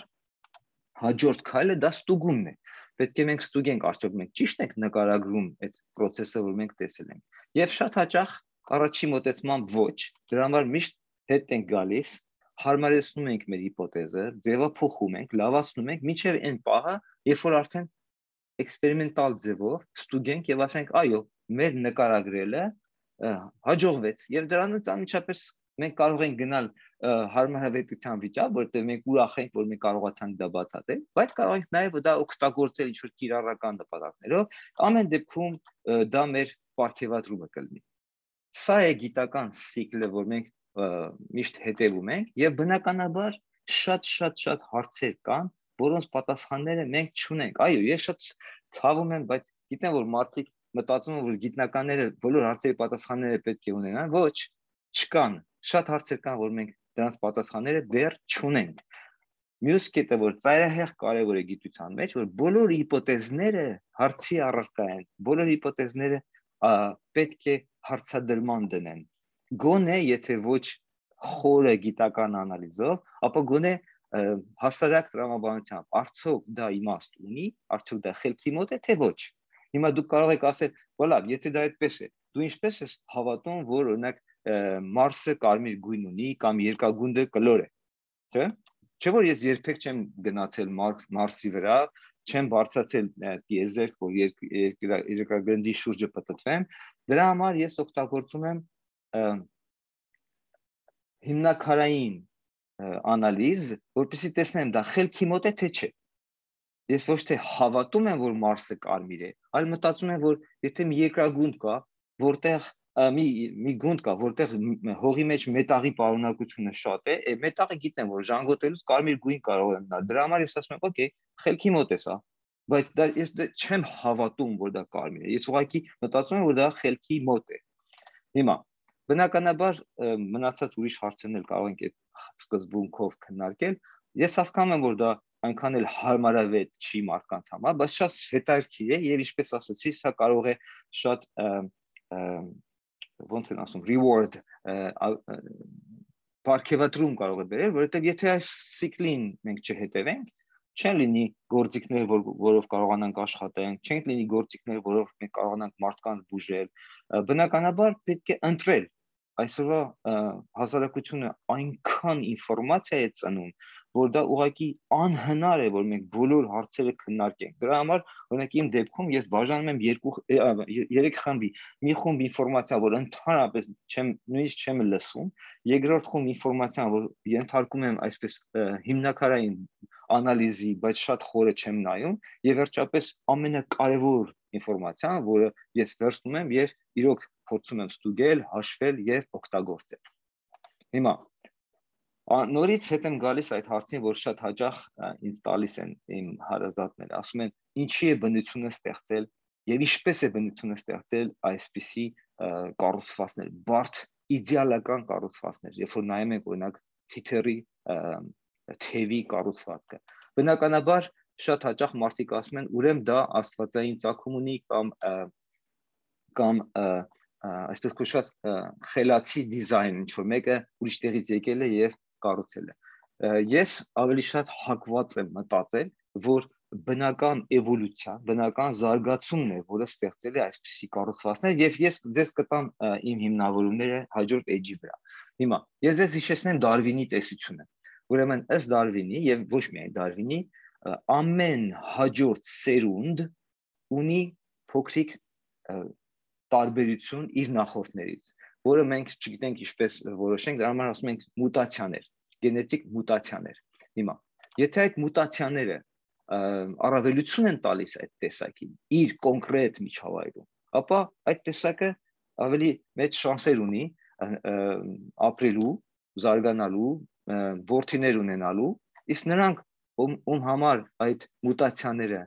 հաջորդ քայլը դա ստուգումն է։ Պետք է մենք ստուգենք, արդյոք մենք ճիշտ ենք նկարագրում այդ process-ը, որ մենք տեսել ենք։ Եվ շատ հաճախ առաջի մոտեցմամբ ոչ, դրա համար միշտ հետ ենք գալիս, հարմարեցնում ենք մեր հիպոթեզը, ձևափոխում ենք, լավացնում ենք, մինչև այն պահը, երբ որ արդեն էքսպերիմենտալ ձևով ստուգենք եւ ասենք, այո, մեր նկարագրելը հաջողվեց եւ դրանից անմիջապես մենք կարող ենք գնալ հարմարավետության վիճակ, որտեղ մենք ուրախ ենք, որ մենք կարողացանք դա բացատրել, բայց կարող ենք նաեւ դա օգտագործել ինչ-որ կիրառական նպատակներով, ամեն դեպքում դա մեր պարգևատրումը կլինի։ Սա է գիտական ցիկլը, որ մենք միշտ հետևում ենք եւ բնականաբար շատ հարցեր կան, որոնց պատասխանները մենք չունենք։ Այո, ես շատ ցավում եմ, բայց գիտեմ, որ մարդիկ մտածում են, որ գիտնականները բոլոր հարցերի պատասխանները պետք է ունենան։ Ոչ, չկան։ Շատ հարցեր կան, որ մենք դրանց պատասխանները դեռ չունենք։ Մյուս կետը, որ ծայրահեղ կարևոր է գիտության մեջ, որ բոլոր հիպոթեզները հարցի առարկա են, բոլոր հիպոթեզները պետք է հարցադրման դնեն։ Գոնե, եթե ոչ խորը գիտական անալիզով, ապա գոնե հասարակ տրամաբանությամբ արդյոք դա իմաստ ունի, արդյոք դա խելքի մոտ է, թե ոչ։ Հիմա դուք կարող եք ասել, «Ոլավ, եթե դա այդպես է, դու ինչպես ես հավատում, որ օրինակ Մարսը կարմիր գույն ունի կամ երկրագունդը կլոր է»։ Չէ՞։ Չէ՞ որ ես երբեք չեմ գնացել Մարսի վրա, չեմ բարձրացել տիեզերք, որ երկրագնդի շուրջը պտտվեմ, դրա համար ես օգտագործում եմ հիմնակարային անալիզ, որպեսզի տեսնեմ դա խելքի մոտ է թե չէ։ Ես ոչ թե հավատում եմ, որ Մարսը կարմիր է, այլ մտածում եմ, որ եթե մի երկրագունդ կա, որտեղ մի գունդ կա, որտեղ հողի մեջ մետաղի պարունակությունը շատ է, մետաղը գիտեմ, որ ժանգոտելուց կարմիր գույն կարող է ունենալ։ Դրա համար ես ասում եմ, օքեյ, խելքի մոտ է սա, բայց ես չեմ հավատում, որ դա կարմիր է։ Ես ուղղակի մտածում եմ, որ դա խելքի մոտ է։ Հիմա բնականաբար մնացած ուրիշ հարցերն էլ կարող ենք այդ սկզբունքով քննարկել։ Ես հասկանում եմ, որ դա այնքան էլ հարմարավետ չի մարդկանց համար, բայց շատ հետաքրքիր է եւ ինչպես ասացի, սա կարող է շատ ոնց են ասում reward պարգևատրում կարող է բերել, որովհետեւ եթե այս ցիկլին մենք չհետևենք, չեն լինի գործիքներ, որով կարողանանք աշխատել, չեն լինի գործիքներ, որով մենք կարողանանք մարդկանց բուժել, բնականաբար պետք է ընտրել։ Այսօրվա հասարակությունը այնքան ինֆորմացիա է ծնում, որ դա ուղղակի անհնար է, որ մենք բոլոր հարցերը քննարկենք։ Դրա համար, օրինակ իմ դեպքում ես բաժանում եմ 3 խմբի։ Մի խումբ ինֆորմացիա, որ ընդհանրապես նույնիսկ չեմ լսում, երկրորդ խումբ ինֆորմացիա, որ ենթարկում եմ այսպես հիմնակարային անալիզի, բայց շատ խորը չեմ նայում, եւ վերջապես ամենակարևոր ինֆորմացիան, որը ես վերցնում եմ եւ իրոք փորձում եմ ստուգել, հաշվել եւ օգտագործել։ Հիմա նորից հետ եմ գալիս այդ հարցին, որ շատ հաճախ ինձ տալիս են իմ հարազատները, ասում են, ինչի է բնությունը ստեղծել եւ ինչպես է բնությունը ստեղծել այսպիսի կառուցվածքներ, բարդ իդեալական կառուցվածքներ, երբ որ նայում ենք օրինակ թիթեռի թևի կառուցվածքը։ Բնականաբար շատ հաճախ մարդիկ ասում են, ուրեմն դա աստվածային ծագում ունի կամ այսպես կոչված խելացի դիզայն, ինչ որ մեկը ուրիշ տեղից եկել է եւ կառուցել է։ Ես ավելի շատ հակված եմ մտածել, որ բնական էվոլյուցիա, բնական զարգացումն է, որը ստեղծել է այսպիսի կառուցվածքներ եւ ես ձեզ կտամ իմ հիմնավորումները հաջորդ էջի վրա։ Հիմա ես ձեզ հիշեցնեմ Դարվինի տեսությունը։ Ուրեմն ըստ Դարվինի եւ ոչ միայն Դարվինի, ամեն հաջորդ սերունդ ունի փոքրիկ տարբերություն իր նախորդներից, որը մենք չգիտենք ինչպես որոշենք, դրա համար ասում ենք մուտացիաներ, գենետիկ մուտացիաներ։ Հիմա, եթե այդ մուտացիաները առավելություն են տալիս այդ տեսակին իր կոնկրետ միջավայրում, ապա այդ տեսակը ավելի մեծ շանսեր ունի ապրելու, զարգանալու, որդիներ ունենալու, իսկ նրանք ում համար այդ մուտացիաները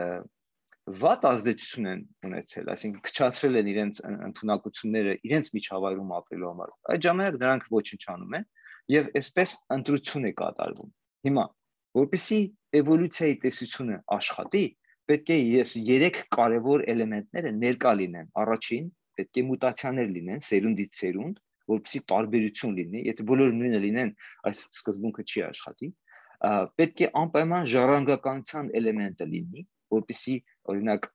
վատ ազդեցություն են ունեցել, այսինքն քչացրել են իրենց ընդունակությունները իրենց միջավայրում ապրելու համար, այդ ժամանակ նրանք ոչնչանում են եւ այսպես ընտրություն է կատարվում։ Հիմա, որպեսզի էվոլյուցիայի տեսությունը աշխատի, պետք է ես 3 կարևոր էլեմենտները ներկա լինեն։ Առաջին, պետք է մուտացիաներ լինեն սերունդից սերունդ, որպեսզի տարբերություն լինի, եթե բոլորը նույնը լինեն, այս սկզբունքը չի աշխատի։ Պետք է անպայման ժառանգականության էլեմենտը լինի, որպեսզի օրինակ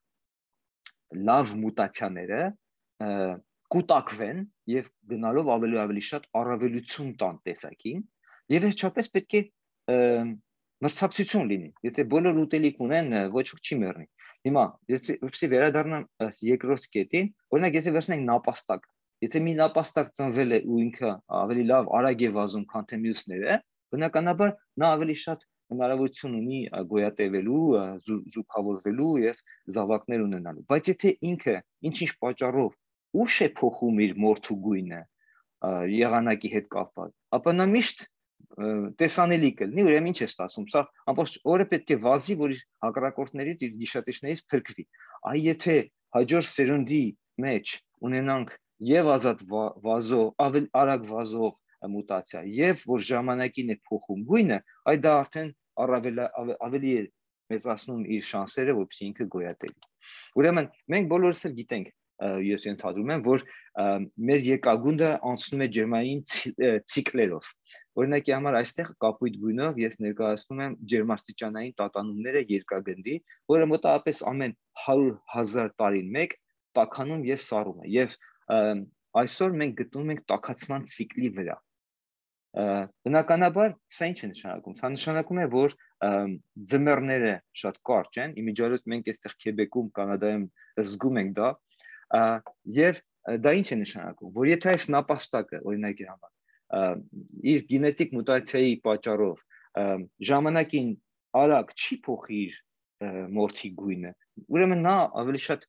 լավ մուտացիաները կուտակվեն եւ գնալով ավելի շատ առավելություն տան տեսակին, եւ վերջապես պետք է մրցակցություն լինի։ Եթե բոլոր ուտելիք ունեն, ոչ ոք չի մեռնի։ Հիմա ես վերադառնամ երկրորդ կետին, օրինակ եթե վերցնենք նապաստակ, եթե մի նապաստակ ծնվել է ու ինքը ավելի լավ արագ է վազում, քան թե մյուսները, բնականաբար նա ավելի շատ հնարավորություն ունի գոյատևելու, զուգավորվելու եւ զավակներ ունենալու։ Բայց եթե ինքը ինչ-ինչ պատճառով ուշ է փոխում իր մորթու գույնը եղանակի հետ կապված, ապա նա միշտ տեսանելի կլինի, ուրեմն ինչ է ստացվում, սա ամբողջ օրը պետք է վազի, որ իր հակառակորդներից, իր գիշատիչներից փրկվի։ Այ եթե հաջորդ սերունդի մեջ ունենանք եւ ազատ վազող, ավելի արագ վազող մուտացիա, եւ որ ժամանակին է փոխում գույնը, այ դա արդեն ավելի է մեծացնում իր շանսերը, որպեսզի ինքը գոյատևի։ Ուրեմն մենք բոլորս էլ գիտենք, ես ենթադրում եմ, որ մեր երկագունդը անցնում է ջերմային ցիկլերով։ Օրինակի համար այստեղ կապույտ գույնով ես ներկայացնում եմ ջերմաստիճանային տատանումները երկագնդի, որը մոտավորապես ամեն 100,000 տարին մեկ տաքանում եւ սառում է։ Եվ այսօր մենք գտնվում ենք տաքացման ցիկլի վրա։ Բնականաբար սա ինչ է նշանակում։ Սա նշանակում է, որ ձմեռները շատ կարճ են, իմիջիայլոց մենք այստեղ Քեբեկում, Կանադայում զգում ենք դա, եւ դա ինչ է նշանակում, որ եթե այս նապաստակը, օրինակի համար, իր գենետիկ մուտացիայի պատճառով ժամանակին արագ չի փոխի իր մորթի գույնը, ուրեմն նա ավելի շատ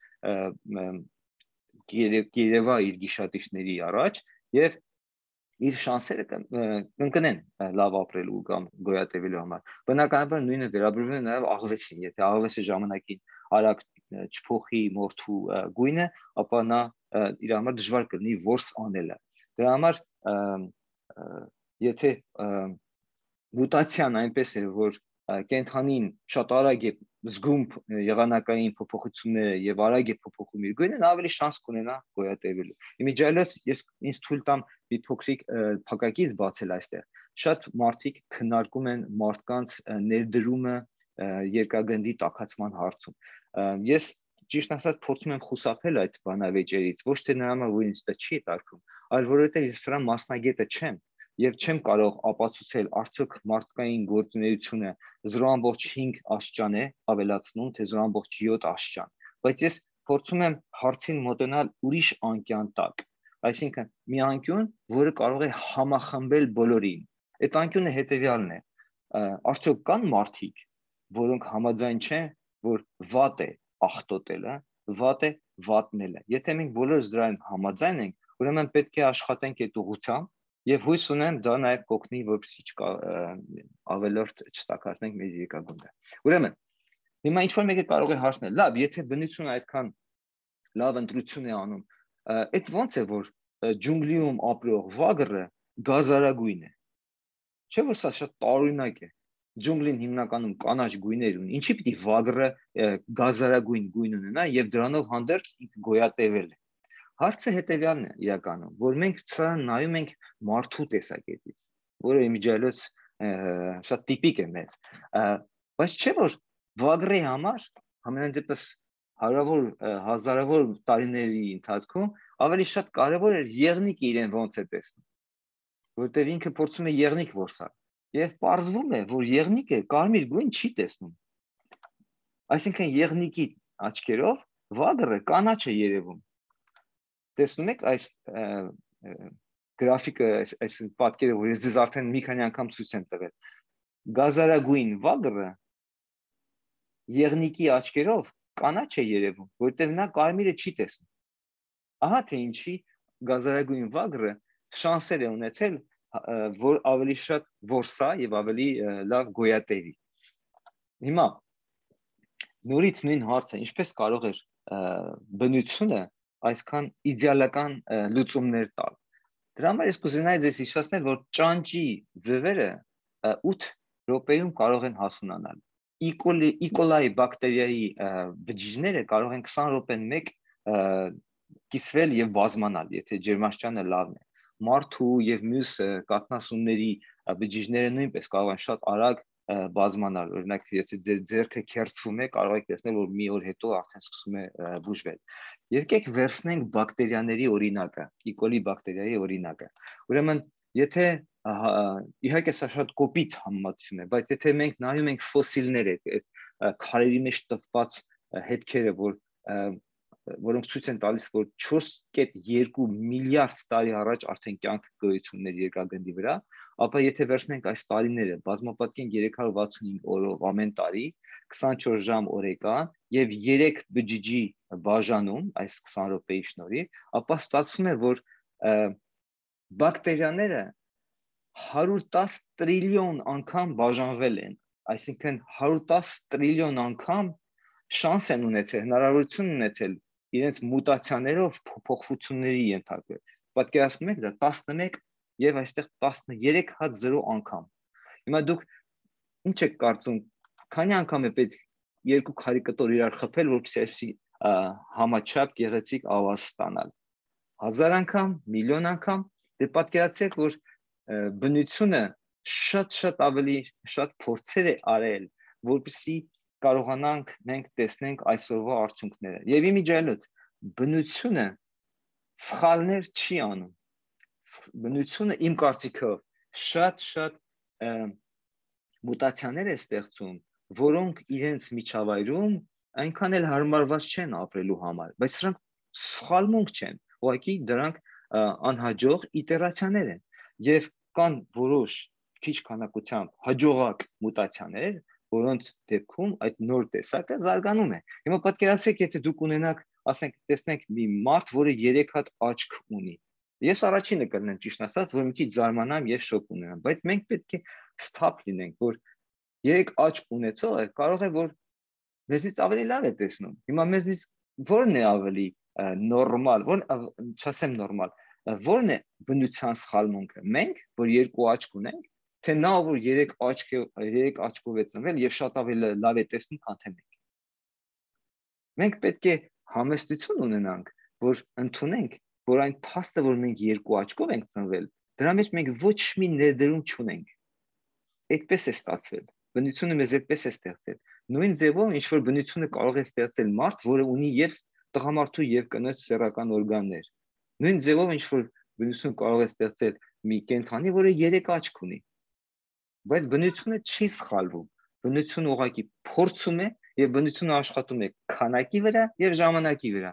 կերևա իր գիշատիչների առաջ եւ իր շանսերը կընկնեն լավ ապրելու կամ գոյատևելու համար։ Բնականաբար նույնը վերաբերվում է նաև աղվեսին, եթե աղվեսը ժամանակին արագ չփոխի մորթու գույնը, ապա նա իր համար դժվար կլինի որս անելը։ Դրա համար եթե մուտացիան այնպես է, որ կենթանին շատ արագ է զգում եղանակային փոփոխությունները եւ արագ է փոփոխում իր գույնը, նա ավելի շանս կունենա գոյատևելու։ Իմիջիայլոց ես ինձ թույլ տամ մի փոքրիկ փակակից բացել այստեղ։ Շատ մարդիկ քննարկում են մարդկանց ներդրումը երկագնդի տաքացման հարցում։ Ես ճիշտ ասած փորձում եմ խուսափել այդ բանավեճերից, ոչ թե նրա համար, որ ինձ դա չի տարկում, այլ որովհետեւ ես սրա մասնագետը չեմ եւ չեմ կարող ապացուցել արդյոք մարդկային գործունեությունը 0.5 աստիճան է ավելացնում, թե 0.7 աստիճան, բայց ես փորձում եմ հարցին մոտենալ ուրիշ անկյան տակ, այսինքն մի անկյուն, որը կարող է համախմբել բոլորին։ Այդ անկյունը հետեւյալն է. արդյոք կան մարդիկ, որոնք համաձայն չեն, որ վատ է աղտոտելը, վատ է վատնելը։ Եթե մենք բոլորս դրան համաձայն ենք, ուրեմն պետք է աշխատենք այդ ուղղությամբ եւ հույս ունեմ դա նաեւ կօգնի, որպեսզի ավելորդ չտաքացնենք մեր երկագունդը։ Ուրեմն հիմա ինչ որ մեկը կարող է հարցնել, լավ, եթե բնությունը այդքան լավ ընտրություն է անում, այդ ո՞նց է, որ ջունգլիում ապրող վագրը գազարագույն է։ Չէ՞ որ սա շատ տարօրինակ է։ Ջունգլին հիմնականում կանաչ գույներ ունի, ինչի՞ պիտի վագրը գազարագույն գույն ունենա եւ դրանով հանդերձ ինքը գոյատևել է։ Հարցը հետեւյալն է իրականում, որ մենք սա նայում ենք մարդու տեսակետից, որը իմիջիայլոց շատ տիպիկ է մեզ, բայց չէ՞ որ վագրի համար համենայն դեպս հարյուրավոր հազարավոր տարիների ընթացքում ավելի շատ կարևոր էր եղնիկը իրեն ոնց է տեսնում, որտեղ ինքը փորձում է եղնիկ որսալ, եւ պարզվում է, որ եղնիկը կարմիր գույն չի տեսնում, այսինքն եղնիկի աչքերով վագրը կանաչ է երևում։ Տեսնում եք այս գրաֆիկը, այս պատկերը, որ ես ձեզ արդեն մի քանի անգամ ցույց եմ տվել։ Գազարագույն վագրը եղնիկի աչքերով կանաչ է երևում, որտեղ նա կարմիրը չի տեսնում։ Ահա թե ինչի գազարագույն վագրը շանսեր է ունեցել, որ ավելի շատ որսա եւ ավելի լավ գոյատևի։ Հիմա նորից նույն հարցը, ինչպես կարող է բնությունը այսքան իդեալական լուծումներ տալ։ Դրա համար ես կուզենայի ձեզ հիշեցնել, որ ճանճի ձևերը 8 րոպեում կարող են հասունանալ։ E. coli բակտերիայի բջիջները կարող են 20 րոպեն մեկ կիսվել եւ բազմանալ, եթե ջերմաստիճանը լավն է։ Մարդու եւ մյուս կաթնասունների բջիջները նույնպես կարող են շատ արագ բազմանալ, օրինակ եթե ձեռքը քերծվում է, կարող եք տեսնել, որ մի օր հետո արդեն սկսում է բուժվել։ Եկեք վերցնենք բակտերիաների օրինակը, E. coli բակտերիայի օրինակը։ Ուրեմն, եթե իհարկե սա շատ կոպիտ համեմատություն է, բայց եթե մենք նայում ենք ֆոսիլները, այդ քարերի մեջ տպված հետքերը, որոնք ցույց են տալիս, որ 4.2 միլիարդ տարի առաջ արդեն կյանք գոյություն ուներ երկրագնդի վրա, ապա եթե վերցնենք այս տարիները, բազմապատկենք 365 օրով ամեն տարի, 24 ժամ օրեկան եւ 3 բջիջի բաժանում այս 20 րոպեի շնորհիվ, ապա ստացվում է, որ բակտերիաները 110 տրիլիոն անգամ բաժանվել են, այսինքն 110 տրիլիոն անգամ շանս են ունեցել, հնարավորություն ունեցել իրենց մուտացիաներով փոփոխությունների ենթարկվել։ Պատկերացնում եք դա 11 եւ այստեղ 13 հատ 0 անգամ։ Հիմա դուք ինչ եք կարծում, քանի անգամ է պետք երկու քարի կտոր իրար խփել, որպեսզի համաչափ գեղեցիկ ավազ ստանալ։ 1000 անգամ, միլիոն անգամ, դե պատկերացրեք, որ բնությունը շատ ավելի շատ փորձեր է արել, որպեսզի կարողանանք մենք տեսնենք այսօրվա արդյունքները։ Եվ իմիջիայլոց բնությունը սխալներ չի անում։ Բնությունը իմ կարծիքով շատ մուտացիաներ է ստեղծում, որոնք իրենց միջավայրում այնքան էլ հարմարված չեն ապրելու համար, բայց սրանք սխալմունք չեն, ուղղակի դրանք անհաջող իտերացիաներ են եւ կան որոշ քիչ քանակությամբ հաջողակ մուտացիաներ, որոնց դեպքում այդ նոր տեսակը զարգանում է։ Հիմա պատկերացրեք, եթե դուք ունենաք, ասենք, տեսնենք մի մարդ, որը 3 հատ աչք ունի։ Ես առաջինը կլինեմ, ճիշտ ասած, որ մի քիչ զարմանամ եւ շոկ ունենամ, բայց մենք պետք է ստապ լինենք, որ 3 աչք ունեցողը կարող է որ մեզնից ավելի լավ է տեսնում։ Հիմա մեզնից ո՞րն է ավելի նորմալ, չասեմ նորմալ, ո՞րն է բնության սխալմունքը։ Մենք, որ 2 աչք ունենք, թե նա, որ 3 աչքով է ծնվել եւ շատ ավելի լավ է տեսնում, քան թե մենք։ Մենք պետք է համեստություն ունենանք, որ ընդունենք, որ այն փաստը, որ մենք 2 աչքով ենք ծնվել, դրա մեջ մենք ոչ մի ներդրում չունենք։ Այդպես է ստացվել։ Բնությունը մեզ այդպես է ստեղծել։ Նույն ձևով ինչ որ բնությունը կարող է ստեղծել մարդ, որը ունի եւ տղամարդու եւ կնոջ սեռական օրգաններ։ Նույն ձևով ինչ որ բնությունը կարող է ստեղծել մի կենդանի, որը 3 աչք ունի։ Բայց բնությունը չի սխալվում։ Բնությունը ուղղակի փորձում է եւ բնությունը աշխատում է քանակի վրա եւ ժամանակի վրա։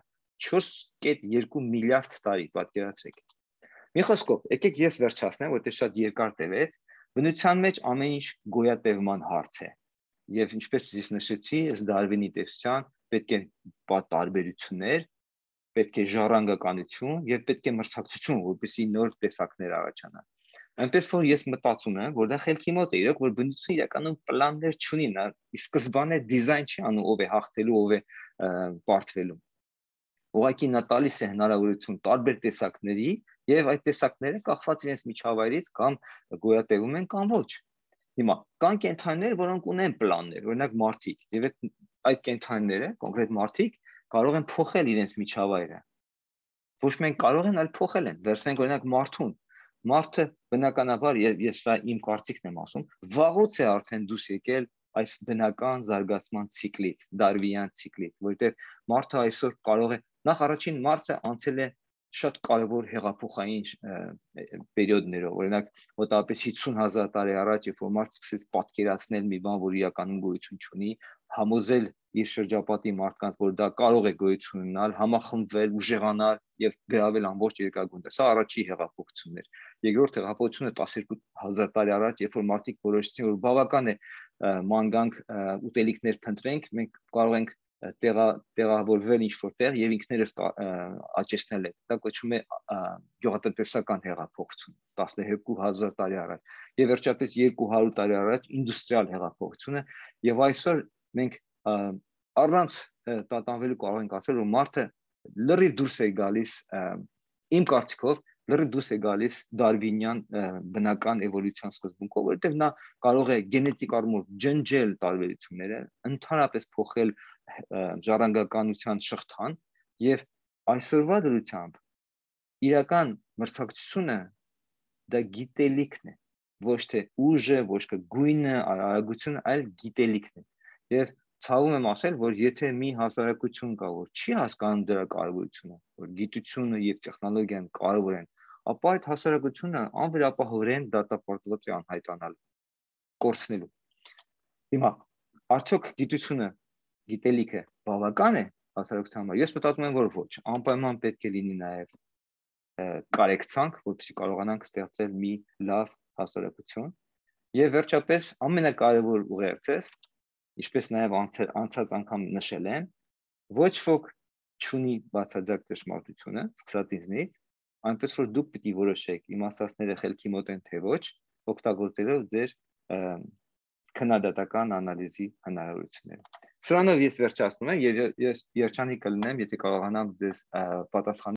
4.2 միլիարդ տարի, պատկերացրեք։ Մի խոսքով, եկեք ես վերջացնեմ, որտեղ շատ երկար տևեց։ Բնության մեջ ամեն ինչ գոյատևման հարց է։ Եվ ինչպես ես նշեցի, ըստ Դարվինի տեսության, պետք է տարբերություններ, պետք է ժառանգականություն եւ պետք է մրցակցություն, որպեսզի նոր տեսակներ առաջանան։ Այնպես որ ես մտածում եմ, որ դա խելքի մոտ է, իրոք որ բնությունը իրականում պլաններ չունի, նա սկզբանե դիզայն չի անում, ով է հաղթելու, ով է պարտվելու։ Ուղղակի նա տալիս է հնարավորություն տարբեր տեսակների եւ այդ տեսակները կախված իրենց միջավայրից կամ գոյատևում են կամ ոչ։ Հիմա կան կենդանիներ, որոնք ունեն պլաններ, օրինակ մարդիկ, եւ այդ կենդանիները, կոնկրետ մարդիկ, կարող են փոխել իրենց միջավայրը։ Ոչ մենք կարող են, այլ փոխել են։ Վերցնենք օրինակ մարդուն։ Մարդը բնականաբար, ես դա իմ կարծիքն եմ ասում, վաղուց է արդեն դուրս եկել այս բնական զարգացման ցիկլից, Դարվինյան ցիկլից, որտեղ մարդը այսօր կարող է նախ առաջին մարդը անցել է շատ կարևոր հեղափոխային պերիոդներով, օրինակ մոտավորապես 50,000 տարի առաջ, երբ որ մարդ սկսեց պատկերացնել մի բան, որ իրականում գոյություն չունի, համոզել իր շրջապատի մարդկանց, որ դա կարող է գոյություն ունենալ, համախմբվել, ուժեղանալ եւ գրավել ամբողջ երկրագունդը։ Սա առաջի հեղափոխությունն էր։ Երկրորդ հեղափոխությունը 12,000 տարի առաջ, երբ որ մարդիկ որոշեցին, որ բավական է ման գանք ուտելիքներ փնտրենք, մենք կարող ենք տեղավորվել ինչ որտեղ եւ ինքներս աճեցնել է։ Դա կոչվում է գյուղատնտեսական հեղափոխություն 12,000 տարի առաջ։ Եվ վերջապես 200 տարի առաջ ինդուստրիալ հեղափոխությունը եւ այսօր մենք առանց տատանվելու կարող ենք ասել, որ մարդը լրիվ դուրս է գալիս իմ կարծիքով լրիվ դուրս է գալիս Դարվինյան բնական էվոլյուցիան սկզբունքով, որովհետև նա կարող է գենետիկ առումով ջնջել տարբերությունները, ընդհանրապես փոխել ժառանգականության շղթան եւ այսօրվա դրությամբ իրական մրցակցությունը դա գիտելիքն է, ոչ թե ուժը, ոչ թե գույնը, արագությունը, այլ գիտելիքն է։ Եվ ցավում եմ ասել, որ եթե մի հասարակություն կա, որ չի հասկանում դրա կարևորությունը, որ գիտությունը եւ տեխնոլոգիան կարևոր են, ապա այդ հասարակությունը անվերապահորեն դատապարտված է անհայտանալ, կորցնելու։ Հիմա արդյոք գիտությունը, գիտելիքը բավական է հասարակության համար։ Ես մտածում եմ, որ ոչ, անպայման պետք է լինի նաեւ կարեկցանք, որպեսզի կարողանանք ստեղծել մի լավ հասարակություն։ Եվ վերջապես ամենակարևոր ուղերձս, ինչպես նաև անցած անգամ նշել եմ, ոչ ոք չունի բացարձակ ճշմարտությունը, սկսած ինձնից, այնպես որ դուք պիտի որոշեք իմաստացները խելքի մոտ են թե ոչ, օգտագործելով ձեր քննադատական անալիզի հնարավորությունները։ Սրանով ես վերջացնում եմ եւ ես երջանիկ կլինեմ, եթե կարողանամ ձեզ պատասխանել